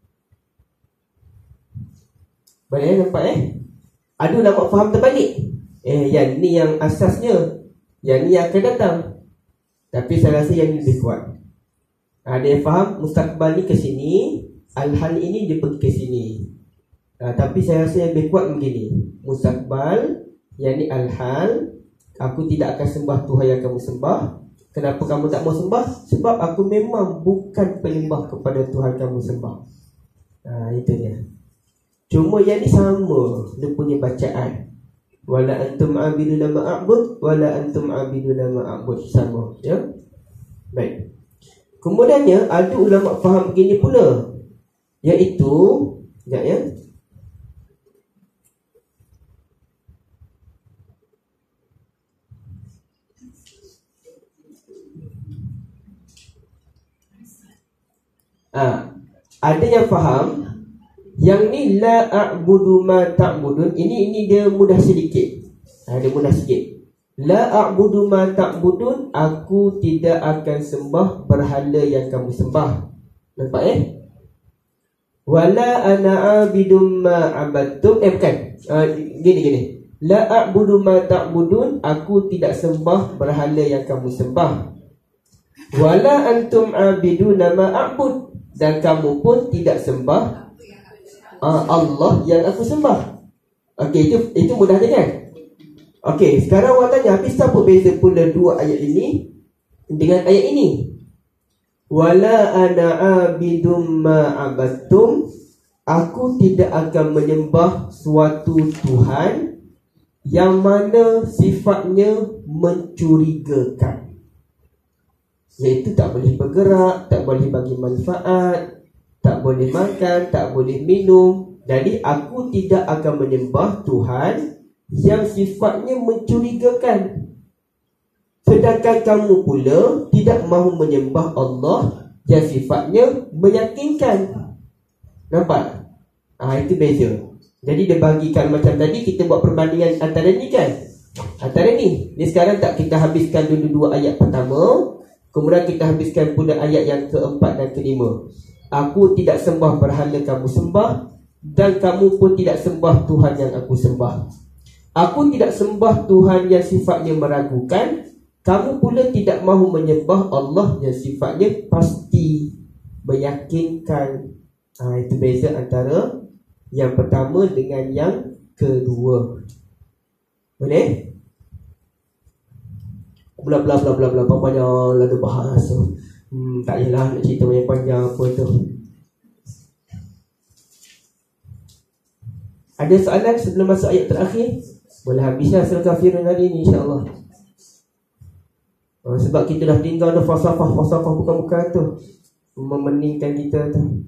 Boleh nampak eh? Ada ulama faham terbalik. Eh, yang ni yang asasnya, yang ni yang akan datang. Tapi saya rasa yang ni lebih kuat. Ada yang faham mustaqbal ni ke sini, al-hal ini dia pergi ke sini. Uh, tapi saya rasa yang lebih kuat begini. Mustaqbal, yang ni al-hal, aku tidak akan sembah Tuhan yang kamu sembah. Kenapa kamu tak mau sembah? Sebab aku memang bukan penyembah kepada Tuhan kamu sembah. Ha, itu dia. Cuma yang ni sama, dia punya bacaan. Wala antum abiduna ma'abud, wala antum abiduna ma'abud. Sama, ya. Baik. Kemudiannya ada ulama faham begini pula, iaitu, sekejap ya. Ha, ada yang faham yang ni la a'budu ma ta'budun. Ini ini dia mudah sedikit. Ha, dia mudah sikit. La a'budu ma ta'budun, aku tidak akan sembah berhala yang kamu sembah. Nampak eh? Wala ana a'bidum ma abadtum. Eh bukan. Ha, gini gini. La a'budu ma ta'budun, aku tidak sembah berhala yang kamu sembah. Wala antum a'biduna ma a'bud, dan kamu pun tidak sembah uh, Allah yang aku sembah. Okey, itu itu mudah je kan? Okey, sekarang orang tanya, habis apa beza pula dua ayat ini dengan ayat ini? Wala ana abidum ma abadtum, aku tidak akan menyembah suatu Tuhan yang mana sifatnya mencurigakan. Iaitu tak boleh bergerak, tak boleh bagi manfaat, tak boleh makan, tak boleh minum. Jadi aku tidak akan menyembah Tuhan yang sifatnya mencurigakan. Sedangkan kamu pula tidak mahu menyembah Allah yang sifatnya meyakinkan. Nampak? Ah, itu beza. Jadi dia bagikan macam tadi kita buat perbandingan antara ni kan. Antara ni. Ni sekarang tak kita habiskan dulu dua ayat pertama. Kemudian kita habiskan pula ayat yang keempat dan kelima. Aku tidak sembah berhala kamu sembah, dan kamu pun tidak sembah Tuhan yang aku sembah. Aku tidak sembah Tuhan yang sifatnya meragukan, kamu pula tidak mahu menyembah Allah yang sifatnya pasti, meyakinkan. Ha, itu beza antara yang pertama dengan yang kedua. Boleh? Bla bla bla bla bla banyak lalu bahas. Hmm, tak yalah nak cerita banyak panjang apa tu. Ada soalan sebelum masuk ayat terakhir? Boleh habislah surah Kafirun hari ni insya-Allah. Oh, sebab kita dah tinggal dah falsafah-falsafah bukan-bukan tu, memeningkan kita tu.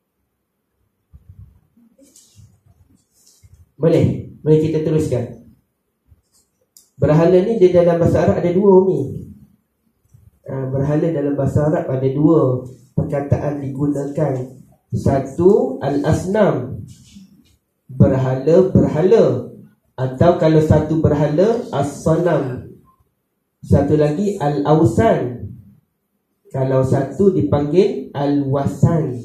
Boleh? Boleh kita teruskan. Berhala ni dia dalam bahasa Arab ada dua ni. Ha, berhala dalam bahasa Arab ada dua perkataan digunakan. Satu, al-asnam, berhala-berhala. Atau kalau satu berhala, as-sanam. Satu lagi al-awsan. Kalau satu dipanggil al-wasan.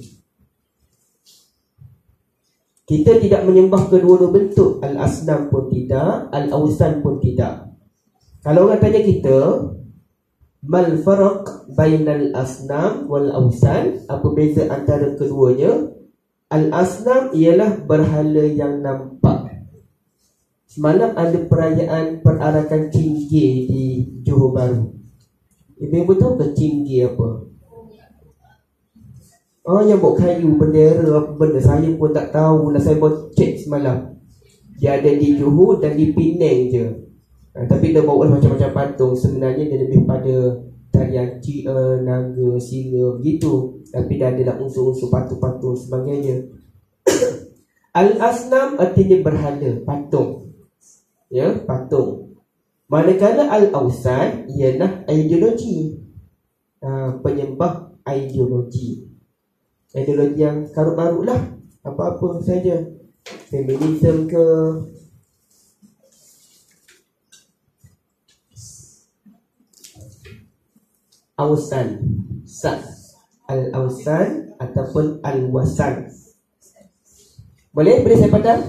Kita tidak menyembah kedua-dua bentuk. Al-asnam pun tidak, al-awsan pun tidak. Kalau orang tanya kita, mal faraq bainal asnam wal awsan, apa beza antara keduanya? Al-asnam ialah berhala yang nampak. Semalam ada perayaan perarakan Cingir di Johor Bahru. Ibu-ibu tahu ke Cingir apa? Oh, yang buat kayu, bendera, apa benda. Saya pun tak tahu lah. Saya baru cek semalam. Dia ada di Johor dan di Penang je. Ha, tapi dia bawa macam-macam patung. Sebenarnya dia lebih pada tarian cia, naga, singa, begitu. Tapi dia ada unsur-unsur patung-patung sebagainya. Al-asnam artinya berhala, patung. Ya, patung. Manakala al-awsan ialah ideologi. Ha, penyembah ideologi. Ideologi yang karut baru lah. Apa-apa saja. Feminism ke, awsan, sa, al-awsan ataupun al-wasan. Boleh? Boleh saya patah?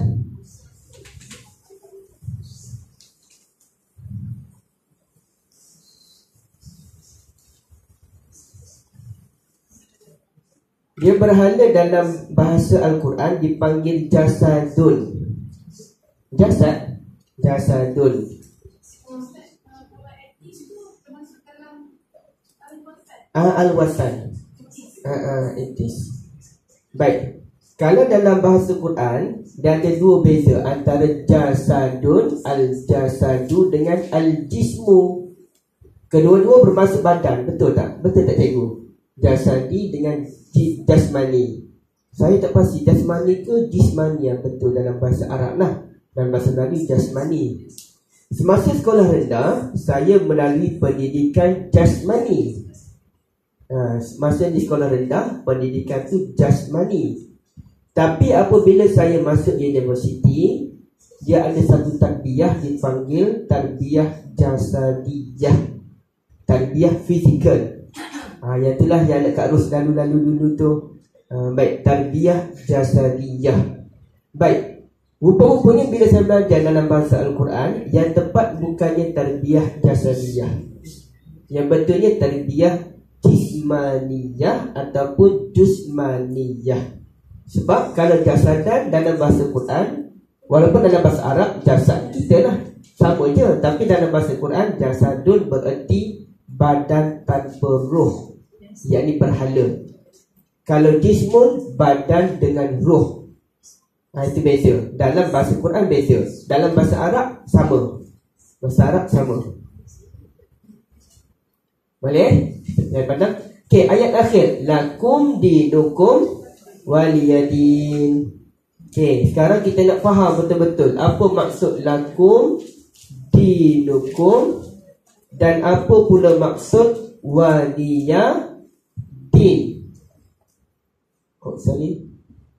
Dia berhala dalam bahasa Al-Quran dipanggil jasadun. Jasad, jasadun. Ah, al-wasan. Ah, ah, it is. Baik. Kalau dalam bahasa Quran, dia ada dua beza antara jasadun, al-jasadu dengan al-jismu. Kedua-dua bermaksud badan, betul tak? Betul tak cikgu? Jasadi dengan jasmani. Saya tak pasti jasmani ke jismani yang betul dalam bahasa Arab lah. Dalam bahasa Melayu jasmani. Semasa sekolah rendah, saya melalui pendidikan jasmani. Ha, masa di sekolah rendah, pendidikan tu jasmani. Tapi apabila saya masuk universiti, dia ada satu tarbiyah dipanggil tarbiyah jasadiyah, tarbiyah fizikal. Ha, yang itulah yang dekat Rus lalu-lalu dulu tu. ha, Baik, tarbiyah jasadiyah. Baik, rupa-rupanya bila saya belajar dalam bahasa Al-Quran, yang tepat bukannya tarbiyah jasadiyah. Yang betulnya tarbiyah jismaniyah ataupun jusmaniyah. Sebab kalau jasadan dalam bahasa Quran, walaupun dalam bahasa Arab jasad kita lah sama je, tapi dalam bahasa Quran jasadun bererti badan tanpa roh, yakni berhala. Kalau jismun, badan dengan roh. Ha, itu beza. Dalam bahasa Quran beza. Dalam bahasa Arab sama. Bahasa Arab sama. Boleh? Saya pandang. Okey, ayat akhir. Lakum dinukum waliyadin. Okey, sekarang kita nak faham betul-betul apa maksud lakum dinukum dan apa pula maksud waliyadin. Oh, sorry.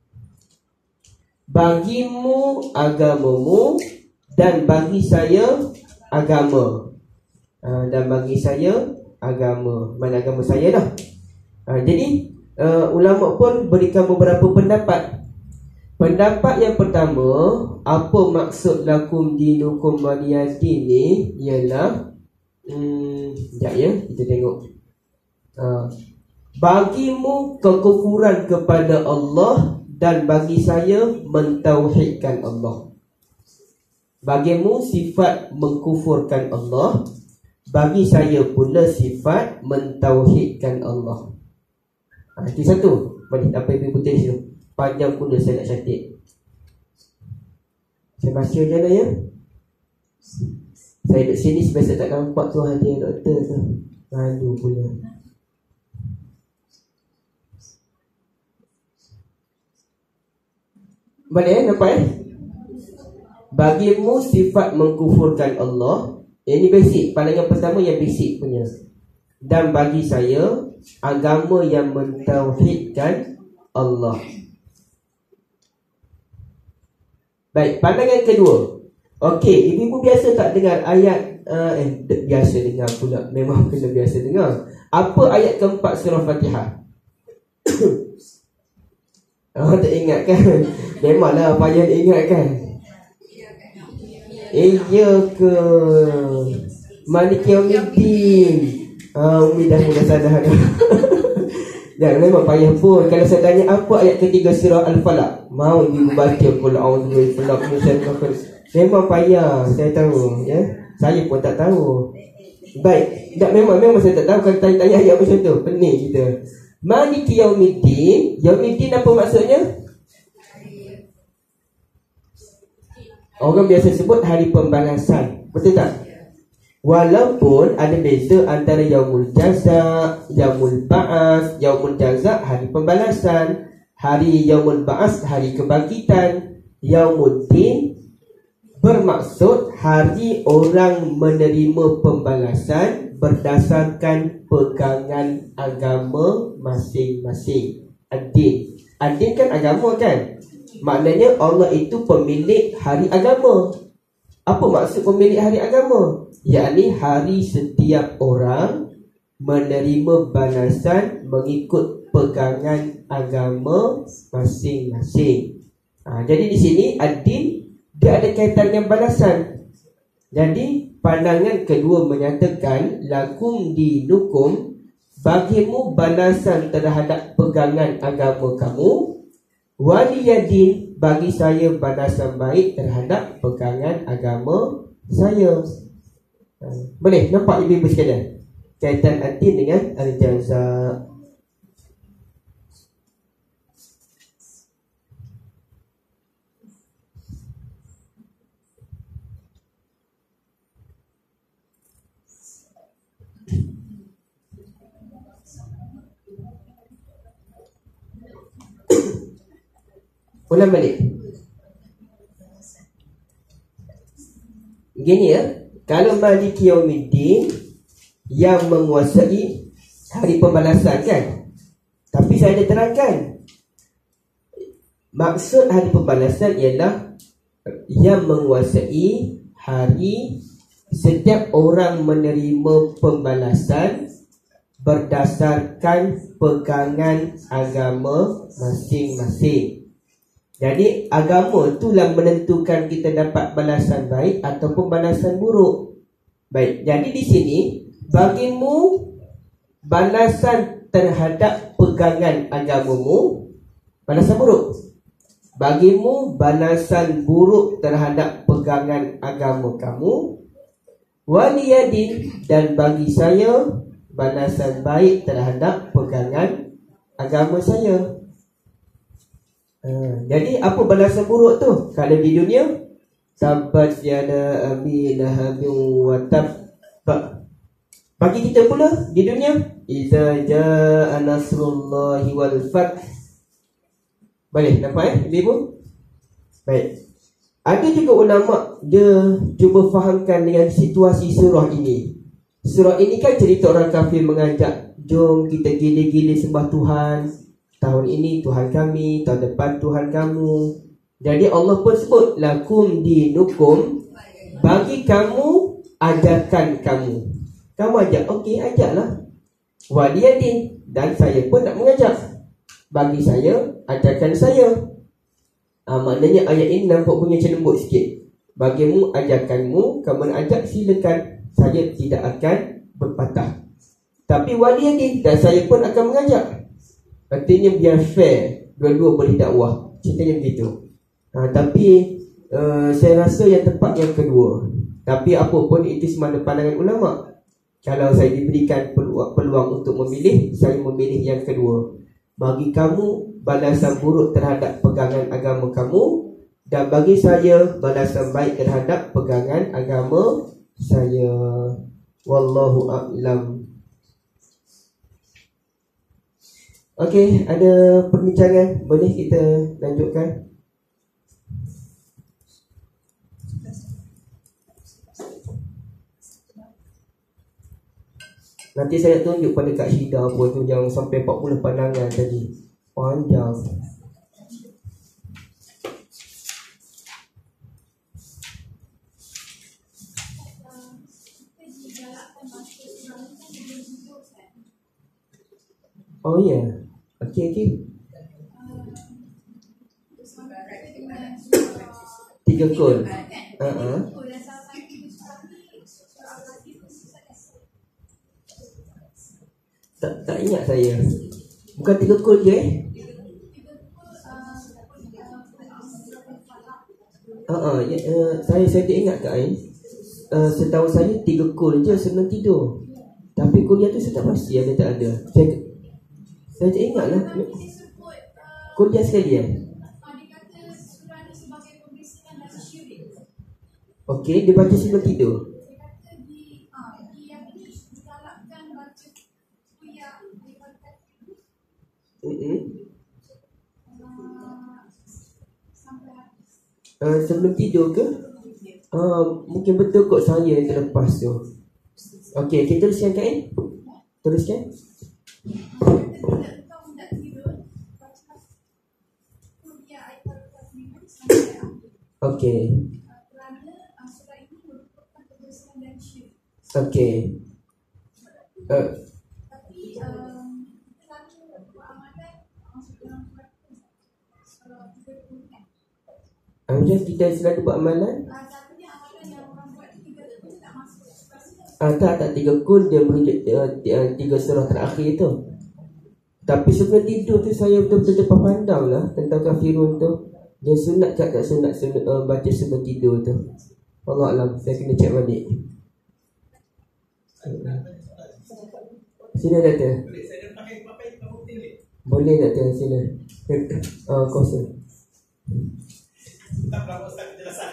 Bagimu agamamu dan bagi saya agama. Ha, dan bagi saya agama. Mana agama saya dah. Ha, jadi uh, ulama pun berikan beberapa pendapat. Pendapat yang pertama, apa maksud lakum dinukum waliyadin ni ialah hmm, sekejap ya, kita tengok. Uh, bagimu kekufuran kepada Allah dan bagi saya mentauhidkan Allah. Bagimu sifat mengkufurkan Allah, bagi saya pula sifat mentauhidkan Allah. Ha, itu satu. Boleh apa yang putih situ. Panjang pula saya nak cantik. Saya baca je lah ya. Saya duduk sini sebiasa tak nampak tu hadiah doktor tu. Malu pula. Boleh eh? Nampak eh? Bagimu sifat mengkufurkan Allah. Ini basic. Pandangan pertama yang basic punya. Dan bagi saya agama yang mentauhidkan Allah. Baik, pandangan kedua. Okey, ibu-ibu biasa tak dengar ayat uh, Eh, biasa dengar pula, memang kena biasa dengar. Apa ayat keempat surah Fatihah? Oh, tak ingat kan? Memanglah apa yang ingat kan? Iyyaka Maliki Yaumiddin. Ah, Umi dah mudah sadar dah. Ya, memang payah pun. Kalau saya tanya apa ayat ketiga surah Al-Falaq, mau ibu baca qul a'udzu birabbil falaq min syarri ma khalaq. Memang payah, saya tahu ya. Saya pun tak tahu. Baik, tak memang memang saya tak tahu kalau tanya-tanya ayat macam tu. Pening kita. Maliki Yaumiddin. Yaumiddin apa maksudnya? Orang biasa sebut hari pembalasan. Betul tak? Walaupun ada beza antara Yaumul Jaza, Yaumul Ba'as. Yaumul Jaza hari pembalasan, hari Yaumul Ba'as hari kebangkitan. Yaumuddin bermaksud hari orang menerima pembalasan berdasarkan pegangan agama masing-masing. Ad-din. Ad-din kan agama kan? Maknanya Allah itu pemilik hari agama. Apa maksud pemilik hari agama? Yakni hari setiap orang menerima balasan mengikut pegangan agama masing-masing. Ha, jadi di sini ad-din dia ada kaitan dengan balasan. Jadi pandangan kedua menyatakan lakum dinukum, bagimu balasan terhadap pegangan agama kamu, waliyadin, bagi saya balasan baik terhadap pegangan agama saya. Boleh nampak ibu-ibu sekalian kaitan ad-din dengan al-jaza. Ulang balik. Gini ya, kalau Maliki Yaumiddin yang menguasai hari pembalasan kan. Tapi saya ada terangkan, maksud hari pembalasan ialah yang menguasai hari setiap orang menerima pembalasan berdasarkan pegangan agama masing-masing. Jadi agama itulah menentukan kita dapat balasan baik ataupun balasan buruk. Baik, jadi di sini bagimu balasan terhadap pegangan agamamu balasan buruk. Bagimu balasan buruk terhadap pegangan agama kamu, waliyadin, dan bagi saya balasan baik terhadap pegangan agama saya. Ha, jadi apa balasan buruk tu? Kalau di dunia, tabat yada abi lahabin wa tab. Bagi kita pula di dunia, iza jaa nasrullahi wal fath. Boleh nampak eh ibu? Baik. Ada juga ulama dia cuba fahamkan dengan situasi surah ini. Surah ini kan cerita orang kafir mengajak, jom kita gila-gila sembah Tuhan. Tahun ini Tuhan kami, tahun depan Tuhan kamu. Jadi Allah pun sebut lakum dinukum, bagi kamu ajarkan kamu. Kamu ajak, okey ajaklah. Waliyadin, dan saya pun nak mengajak. Bagi saya, ajarkan saya. ha, Maknanya ayat ini nampak punya celembut sikit. Bagimu ajarkanmu, kamu nak ajak silakan, saya tidak akan berpatah. Tapi waliyadin, dan saya pun akan mengajak. Artinya biar fair, dua-dua boleh dakwah. Ceritanya begitu. ha, Tapi uh, saya rasa yang tepat yang kedua. Tapi apa pun itu semata pandangan ulama. Kalau saya diberikan peluang, peluang untuk memilih, saya memilih yang kedua. Bagi kamu balasan buruk terhadap pegangan agama kamu, dan bagi saya balasan baik terhadap pegangan agama saya. Wallahu a'lam. Okey, ada perbincangan? Boleh kita lanjutkan? Nanti saya tunjuk pada Kak Syida apa tu yang sampai empat puluh pandangan tadi. Panjang. Oh ya. Yeah. Okey okey. Tiga kul. Ha ah. Tak tak ingat saya. Bukan tiga kul je eh? Ha ah, ya, uh, saya saya tak ingat Kak Ain. Uh, setahu saya tiga kul je sebelum tidur. Tapi kuliah tu saya tak pasti ada tak ada. Saya saya tak ingat lah. Kuliah sekali eh? Okey, dia baca sebelum tidur. Mm-hmm. Uh, sebelum tidur ke? Uh, mungkin betul kot saya yang terlepas tu. Okey, kita teruskan Kak Ain. Teruskan. Okey. Okey. Uh, Macam kita selalu buat amalan. Ah, tak, tak tiga kul dia merujuk uh, tiga surah terakhir tu. Tapi sebelum tidur tu saya betul-betul terpandang lah tentang kafirun tu. Dia sunat tak tak sunat, sunat uh, baca sebelum tidur tu. Allah Alam, saya kena cek balik. Sila Doktor. Boleh Doktor, sila. Uh, kosong. Tak berapa Ustaz penjelasan.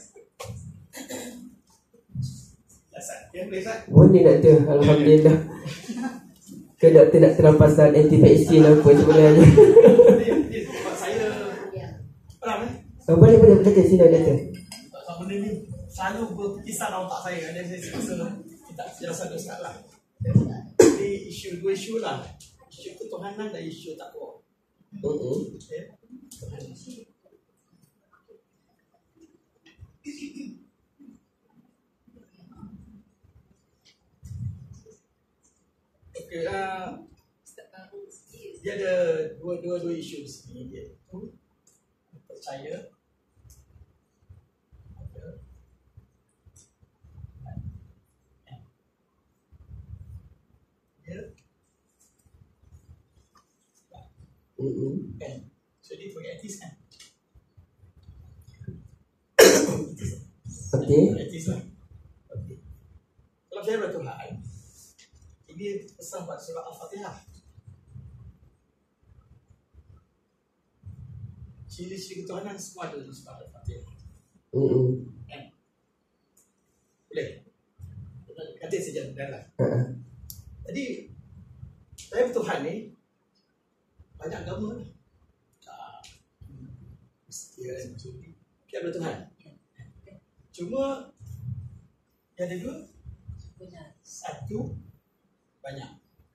Boleh Doktor, Alhamdulillah. Ke Doktor nak terampasan anti-vaksin apa sebenarnya. Saya peram eh? Oh, boleh, boleh, Doktor, sila Doktor. Benda ni selalu berkisar dalam otak saya. Ada saya rasa tidak penjelasan tu sekarang lah. Jadi isu, dua isu lah. Isu ketuhanan dan isu takwa. Uh-uh. Okay. Okay, uh, dia ada dua dua dua isu di sini, iaitu percaya dia Uh-uh. kan, so dia pakai etis kan. Okey. Etis lah. Okay. Kalau saya bertuhan, ini pesan buat surah Al-Fatihah. Ciri-ciri ketuhanan semua ada dalam surah Al-Fatihah. Uh-uh. Kan? Boleh? Kata saja dalam. Uh-uh. Jadi, saya bertuhan ni banyak agama lah. Kristian, kita bertuhan. Cuma yang ada dua, satu banyak.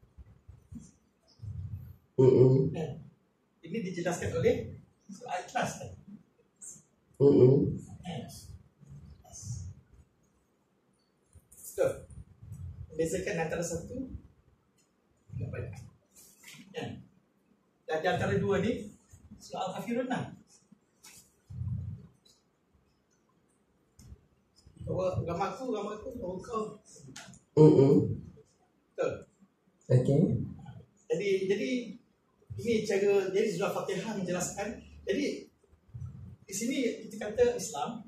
Uh-uh. Kan? Ini dijelaskan oleh surah Al-Ikhlas kan? Uh-uh. Betul. Membezakan antara satu dengan banyak. Kan? Dan di antara dua ni surah Al-Kafirun lah. Bahawa agama aku, agama aku, bahawa kau. Uh-uh. Betul. Okey. Jadi, jadi ini cara, jadi surah Fatihah menjelaskan. Jadi di sini kita kata Islam,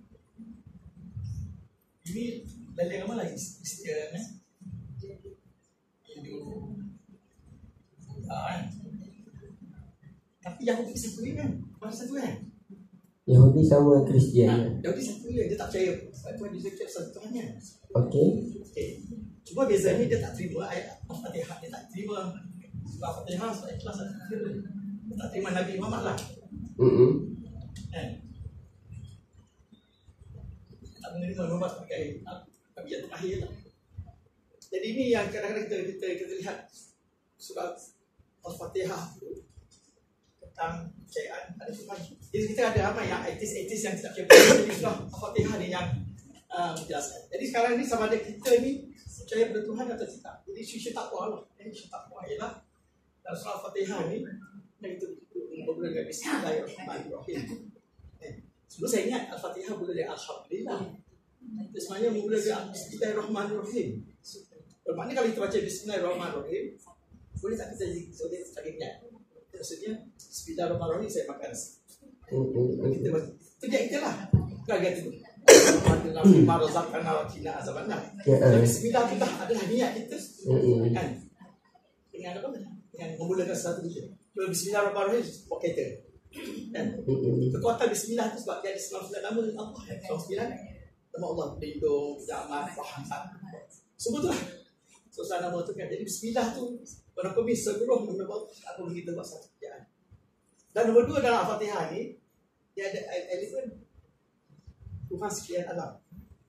ini lain agama lagi, Kristian, eh? Hindu, Buddha, kan? Tapi Yahudi satu je kan, mana satu kan? Yahudi sama Kristian. Ha, Yahudi satu je, dia tak percaya. Sebab tu dia cakap satu Tuhannya. Okey. Okay. Cuma bezanya dia tak terima ayat Al-Fatihah, dia tak terima surah Al-Fatihah, surah Ikhlas, dia tak terima Nabi Muhammad lah. Uh-uh. Kan? Tak menerima Muhammad sebagai Nabi yang terakhir lah. Jadi ini yang kadang-kadang kita, kita, kita lihat surah Al-Fatihah tu tentang kepercayaan ada Tuhan. Jadi kita ada ramai yang etis-etis yang tidak percaya. Jadi surah Al-Fatihah ni yang uh, menjelaskan. Jadi sekarang ni sama ada kita ni percaya pada Tuhan atau tidak. Jadi isu takwa lah. Isu takwa ialah dalam surah Al-Fatihah ni yang itu bermula dengan Bismillahirrahmanirrahim. Eh, sebelum saya ingat Al-Fatihah mula dari Alhamdulillah. Itu sebenarnya mula dari Bismillahirrahmanirrahim. Bermakna kalau kita baca Bismillahirrahmanirrahim, boleh tak kita boleh tak ingat? Maksudnya Bismillahirrahmanirrahim saya makan. Kita baca. Itu dia kita lah. Kan tu. Alhamdulillah marzaqana wa qina azabannar. Bismillah tu dah adalah niat kita. Kan? Dengan apa? Dengan memulakan sesuatu itu. Kalau Bismillahirrahmanirrahim buat kereta. Kan? Kekuatan Bismillah tu sebab dia ada sembilan puluh nama Allah. sembilan nama Allah, Pelindung, Jamal, Rahmat. Semua tu lah. So, nama tu kan. Jadi Bismillah tu berapa bis seluruh nama Allah apa kita buat satu kerjaan. Dan nombor dua dalam Al-Fatihah ni dia ada elemen Tuhan sekian alam.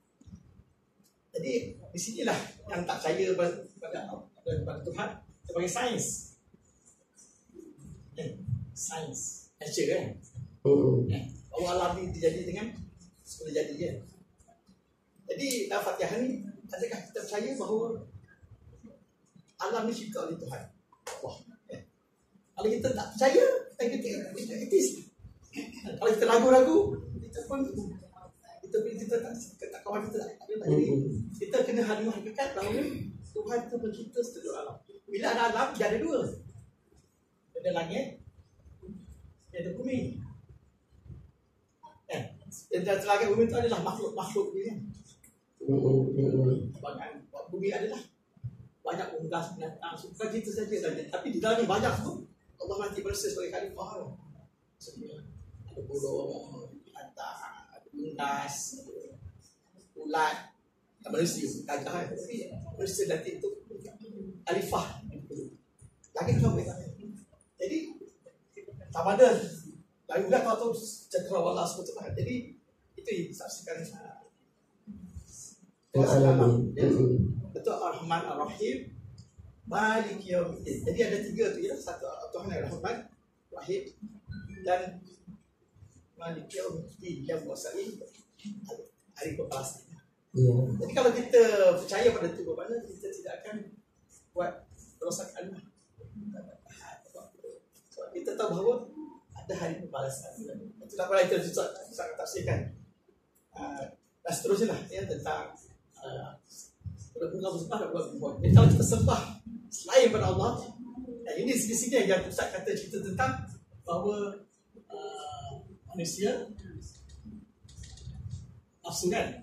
Jadi di sinilah yang tak percaya pada pada, pada Tuhan sebagai sains. Eh, sains, nature kan. Hmm. Eh, bahawa alam ni terjadi dengan sudah jadi kan. Jadi dalam Fatihah ni adakah kita percaya bahawa alam ni dicipta oleh Tuhan? Wah. Eh. Kalau kita tak percaya, kita kita etis. Kalau kita ragu-ragu, kita pun kita kita tak kita tak kawan kita tak ada. Jadi kita kena hadirkan hakikat bahawa Tuhan itu pencipta seluruh alam. Bila ada alam, dia ada dua. Ada langit, ada bumi. Eh, dan dalam langit bumi itu adalah makhluk-makhluk dia. Bagian bumi adalah banyak unggas binatang, bukan kita saja. Tapi di dalamnya banyak tu Allah nanti berasa sebagai khalifah. Ada burung, binatang, ada unggas, ulat, manusia, gajah. Tapi manusia nanti itu khalifah. Lagi tu apa? Jadi sama ada lain juga tahu cakrawala seperti itu. Jadi itu disaksikan Al-Alamin. Betul, Ar-Rahman Ar-Rahim, Malik Yaumiddin. Jadi ada tiga tu ya, satu Tuhan Ar-Rahman Rahim dan Malik Yaumiddin yang menguasai hari kepastian. Ya. Jadi kalau kita percaya pada itu, bermakna kita tidak akan buat kerosakan. Sebab kita tahu bahawa ada hari pembalasan. Itu tak apa kita sangat tafsirkan. Uh, dan seterusnya lah ya, tentang pada bunga bersembah dan bunga berbuat. Jadi kalau kita sembah selain pada Allah, dan ini sini-sini yang Ustaz kata cerita tentang bahawa uh, manusia nafsu kan,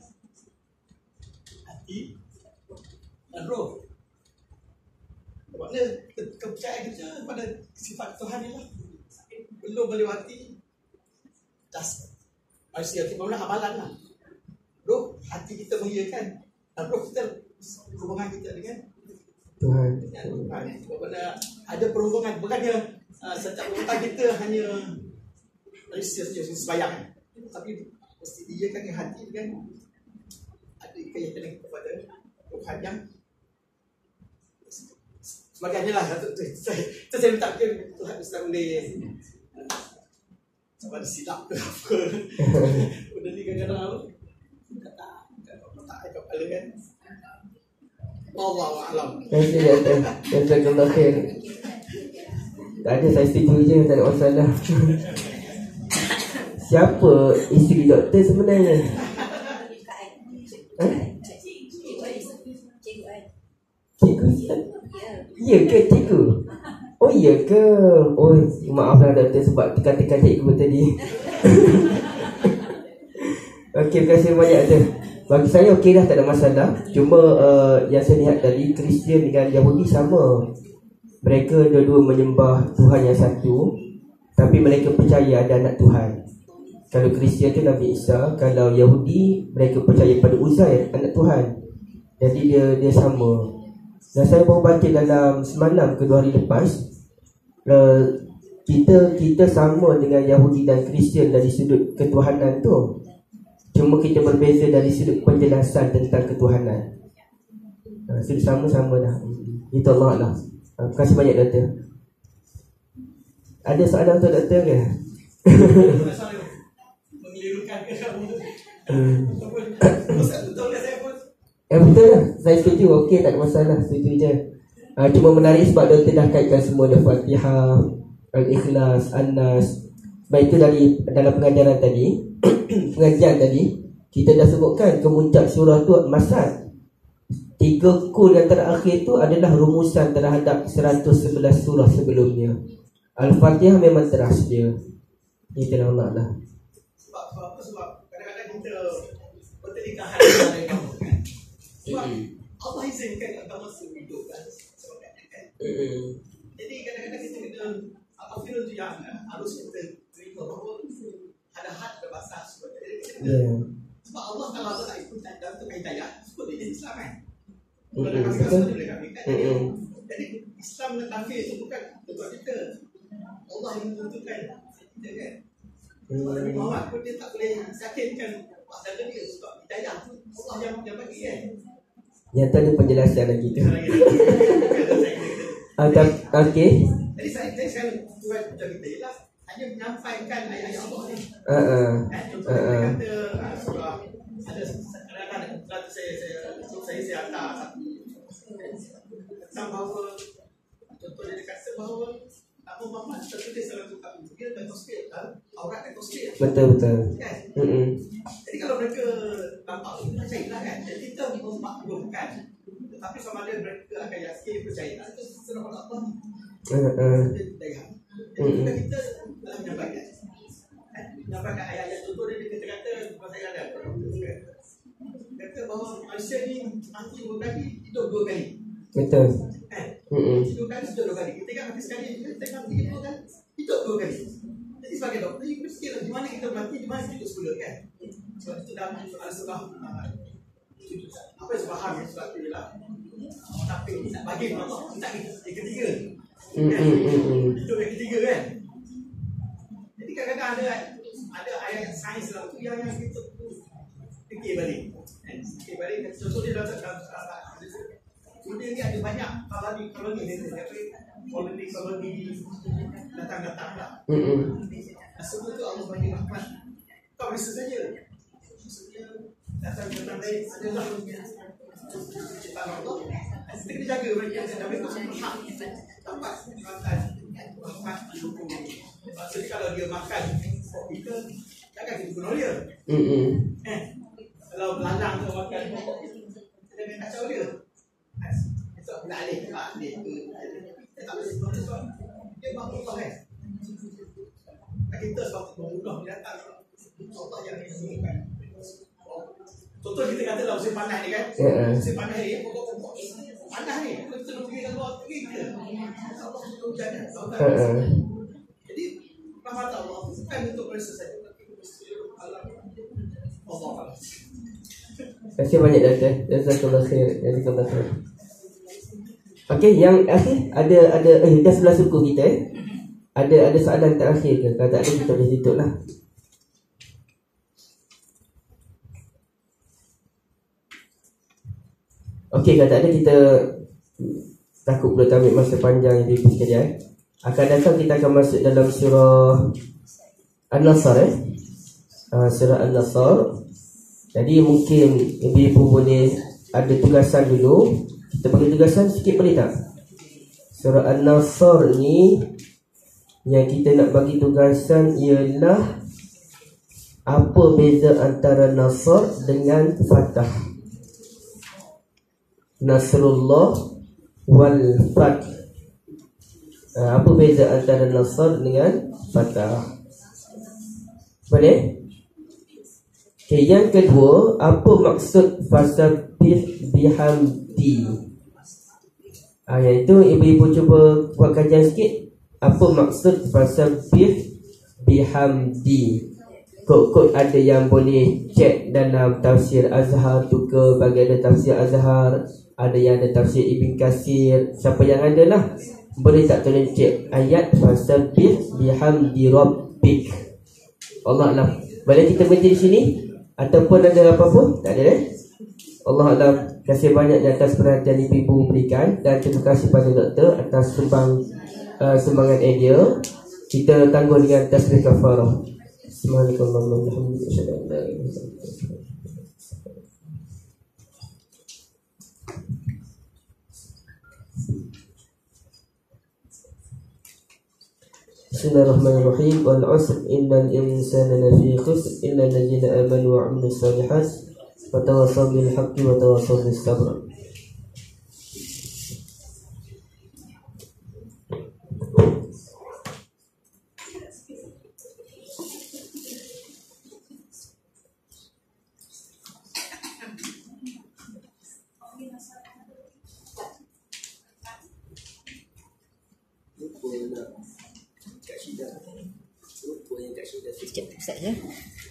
hati dan roh. Maksudnya kepercayaan kita pada sifat Tuhan ni lah belum melewati das manusia itu bermakna amalan lah. Roh, hati kita mengiyakan dan roh kita hubungan kita dengan Tuhan. Tuhan. Bermakna ada perhubungan, bukannya uh, setiap hubungan kita hanya manusia saja sembahyang, tapi mesti diiyakan dengan hati dengan ada keyakinan kepada Tuhan yang sebagainya lah. Itu saya minta ke Tuhan Ustaz boleh sama ada silap ke apa. Benda ni kadang-kadang apa tak tak ada kepala kan. Wallahu a'lam. Jazakallah khair. Tak ada, saya setuju je, tak ada masalah. Siapa isteri doktor sebenarnya? Ha? Cikgu? Ya ke cikgu? Oh iya ke? Oh maaflah doktor sebab tekan-tekan cikgu tadi. Okey, terima kasih banyak tu. Bagi saya okey dah, tak ada masalah. Cuma uh, yang saya lihat tadi, Kristian dengan Yahudi sama. Mereka dua-dua menyembah Tuhan yang satu, tapi mereka percaya ada anak Tuhan. Kalau Kristian tu Nabi Isa, kalau Yahudi mereka percaya pada Uzair, anak Tuhan. Jadi dia dia sama. Dan saya baru baca dalam semalam ke dua hari lepas, uh, kita kita sama dengan Yahudi dan Kristian dari sudut ketuhanan tu. Cuma kita berbeza dari sudut penjelasan tentang ketuhanan. Uh, sudut sama-sama dah. Itu Allah lah. Uh, terima kasih banyak doktor. Ada soalan untuk doktor ke? Mengelirukan ke kamu? Eh betul lah, saya setuju. Okey, tak ada masalah, setuju je. uh, Cuma menarik sebab dia dah kaitkan semua, ada Fatihah, Al-Ikhlas, An-Nas. Baik, itu dari dalam pengajaran tadi pengajian tadi kita dah sebutkan kemuncak surah tu masad. Tiga kul yang terakhir tu adalah rumusan terhadap seratus sebelas surah sebelumnya. Al-Fatihah memang teras dia. Itu nama lah. Sebab sebab apa? Sebab kadang-kadang kita pertelingkahan dengan kamu kan. Sebab Allah izinkan agama hidup kan. Sebab kan. Jadi kadang-kadang kita kena apa firman tu yang harus kita terima bahawa ada had berbahasa sebab jadi kita kena, yeah. Sebab Allah kalau Allah tak ikut dalam tu hidayah sebab dia Islam kan. Bukan mm-hmm. kami rasa dia boleh kami kan. Mm-hmm. Jadi Islam dan kafir itu bukan untuk kita. Allah yang menentukan kita kan. Sebab Nabi Muhammad pun dia tak boleh yakinkan pasal dia sebab hidayah tu Allah yang yang bagi kan. Yang tadi penjelasan lagi tu. Ah, okey. Jadi saya saya sekarang tuan kita kita lah hanya menyampaikan ayat-ayat Allah ni. Ha ah. Contoh uh-uh. kata uh, surah ada kadang-kadang saya saya saya saya hantar satu tentang bahawa contohnya dia kata bahawa Abu Muhammad tertulis dalam kitab dia dan tasbih kan aurat dan tasbih. Betul betul. Kan? Hmm. Jadi kalau mereka nampak itu percayalah kan. Jadi kita memaklumkan tetapi sama ada mereka akan yakin percaya itu surah Allah. Uh-uh. Jadi kita kita dalam menyampaikan menyampaikan ayat-ayat contoh dia kita kata pasal ada kata bahawa manusia ni mati dua kali hidup dua kali. Betul. Eh, hidup kali hidup dua kali. Kita kan mati sekali kita kan mati dua kali hidup dua kali. Jadi sebagai doktor you mesti lah di mana kita mati di mana kita hidup semula kan. Sebab itu dalam surah apa yang saya faham ya sebab itu lah. Tapi nak bagi Allah tak yang ketiga. Hidup yang ketiga kan. Jadi kadang-kadang ada ada ayat sains dalam tu yang yang kita fikir balik. Fikir balik contoh dia dalam dalam dunia ni ada banyak koloni koloni ni tapi koloni koloni datang-datang lah. Semua tu Allah bagi rahmat. Tak bisa saja. Maksudnya datang-datang dari adalah ciptaan Allah. Kita kena jaga mereka dan mereka hak dapat makan rahmat hukum. Maksudnya kalau dia makan pokok kita takkan kita guna dia. Eh, kalau beladang tu makan pokok kita jangan kacau dia. Esok nak alih tak alih ke dia tak boleh guna sebab dia makhluk kan. Kita sebab bermudah datang Allah yang menginginkan. Contoh kita kata lah musim panas ni kan. Musim panas ni pokok-pokok panas ni kita nak pergi keluar pergi ke Allah sudah hujan kan. Jadi rahmat Allah bukan untuk mereka saja tapi untuk seluruh alam. Allah Allah. Terima kasih banyak Doktor. Jazakallah khair. Jazakallah khair. Okey, yang akhir ada ada eh dah sebelah suku kita eh. Ada ada soalan terakhir ke? Kalau tak ada kita boleh tutup lah. Okey, kalau tak ada kita takut boleh ambil masa panjang yang ibu sekalian. Akan datang kita akan masuk dalam surah An-Nasr eh. Uh, surah An-Nasr. Jadi mungkin ibu-ibu boleh ada tugasan dulu. Kita bagi tugasan sikit boleh tak? Surah An-Nasr ni yang kita nak bagi tugasan ialah apa beza antara Nasr dengan Fatah. Nasrullah wal Fath. Apa beza antara Nasr dengan Fatah? Boleh? Okay, yang kedua, apa maksud fasabbih bihamdi? Ah, iaitu ibu-ibu cuba buat kajian sikit. Apa maksud fasabbih bihamdi? Kod-kod ada yang boleh cek dalam tafsir Azhar tu ke, bagi ada tafsir Azhar, ada yang ada tafsir Ibn Katsir. Siapa yang ada lah, boleh tak tolong cek ayat fasabbih bihamdi rabbik. Allah Alam. Boleh kita berhenti di sini? Ataupun ada apa-apa? Tak ada eh? Allah Alam. Terima kasih banyak atas perhatian ibu-ibu berikan. Dan terima kasih pada doktor atas sumbang uh, sumbangan idea. Kita tangguh dengan tasbih kafarah. Subhanakallahumma wa bihamdika asyhadu an la ilaha illa anta Bismillahirrahmanirrahim. Wal 'asr innal insana lafi khusr illa alladziina aamanu wa 'amilus shalihat wa tawassaw bil haqqi wa tawassaw bis sabr. Sekejap, Ustaz ya.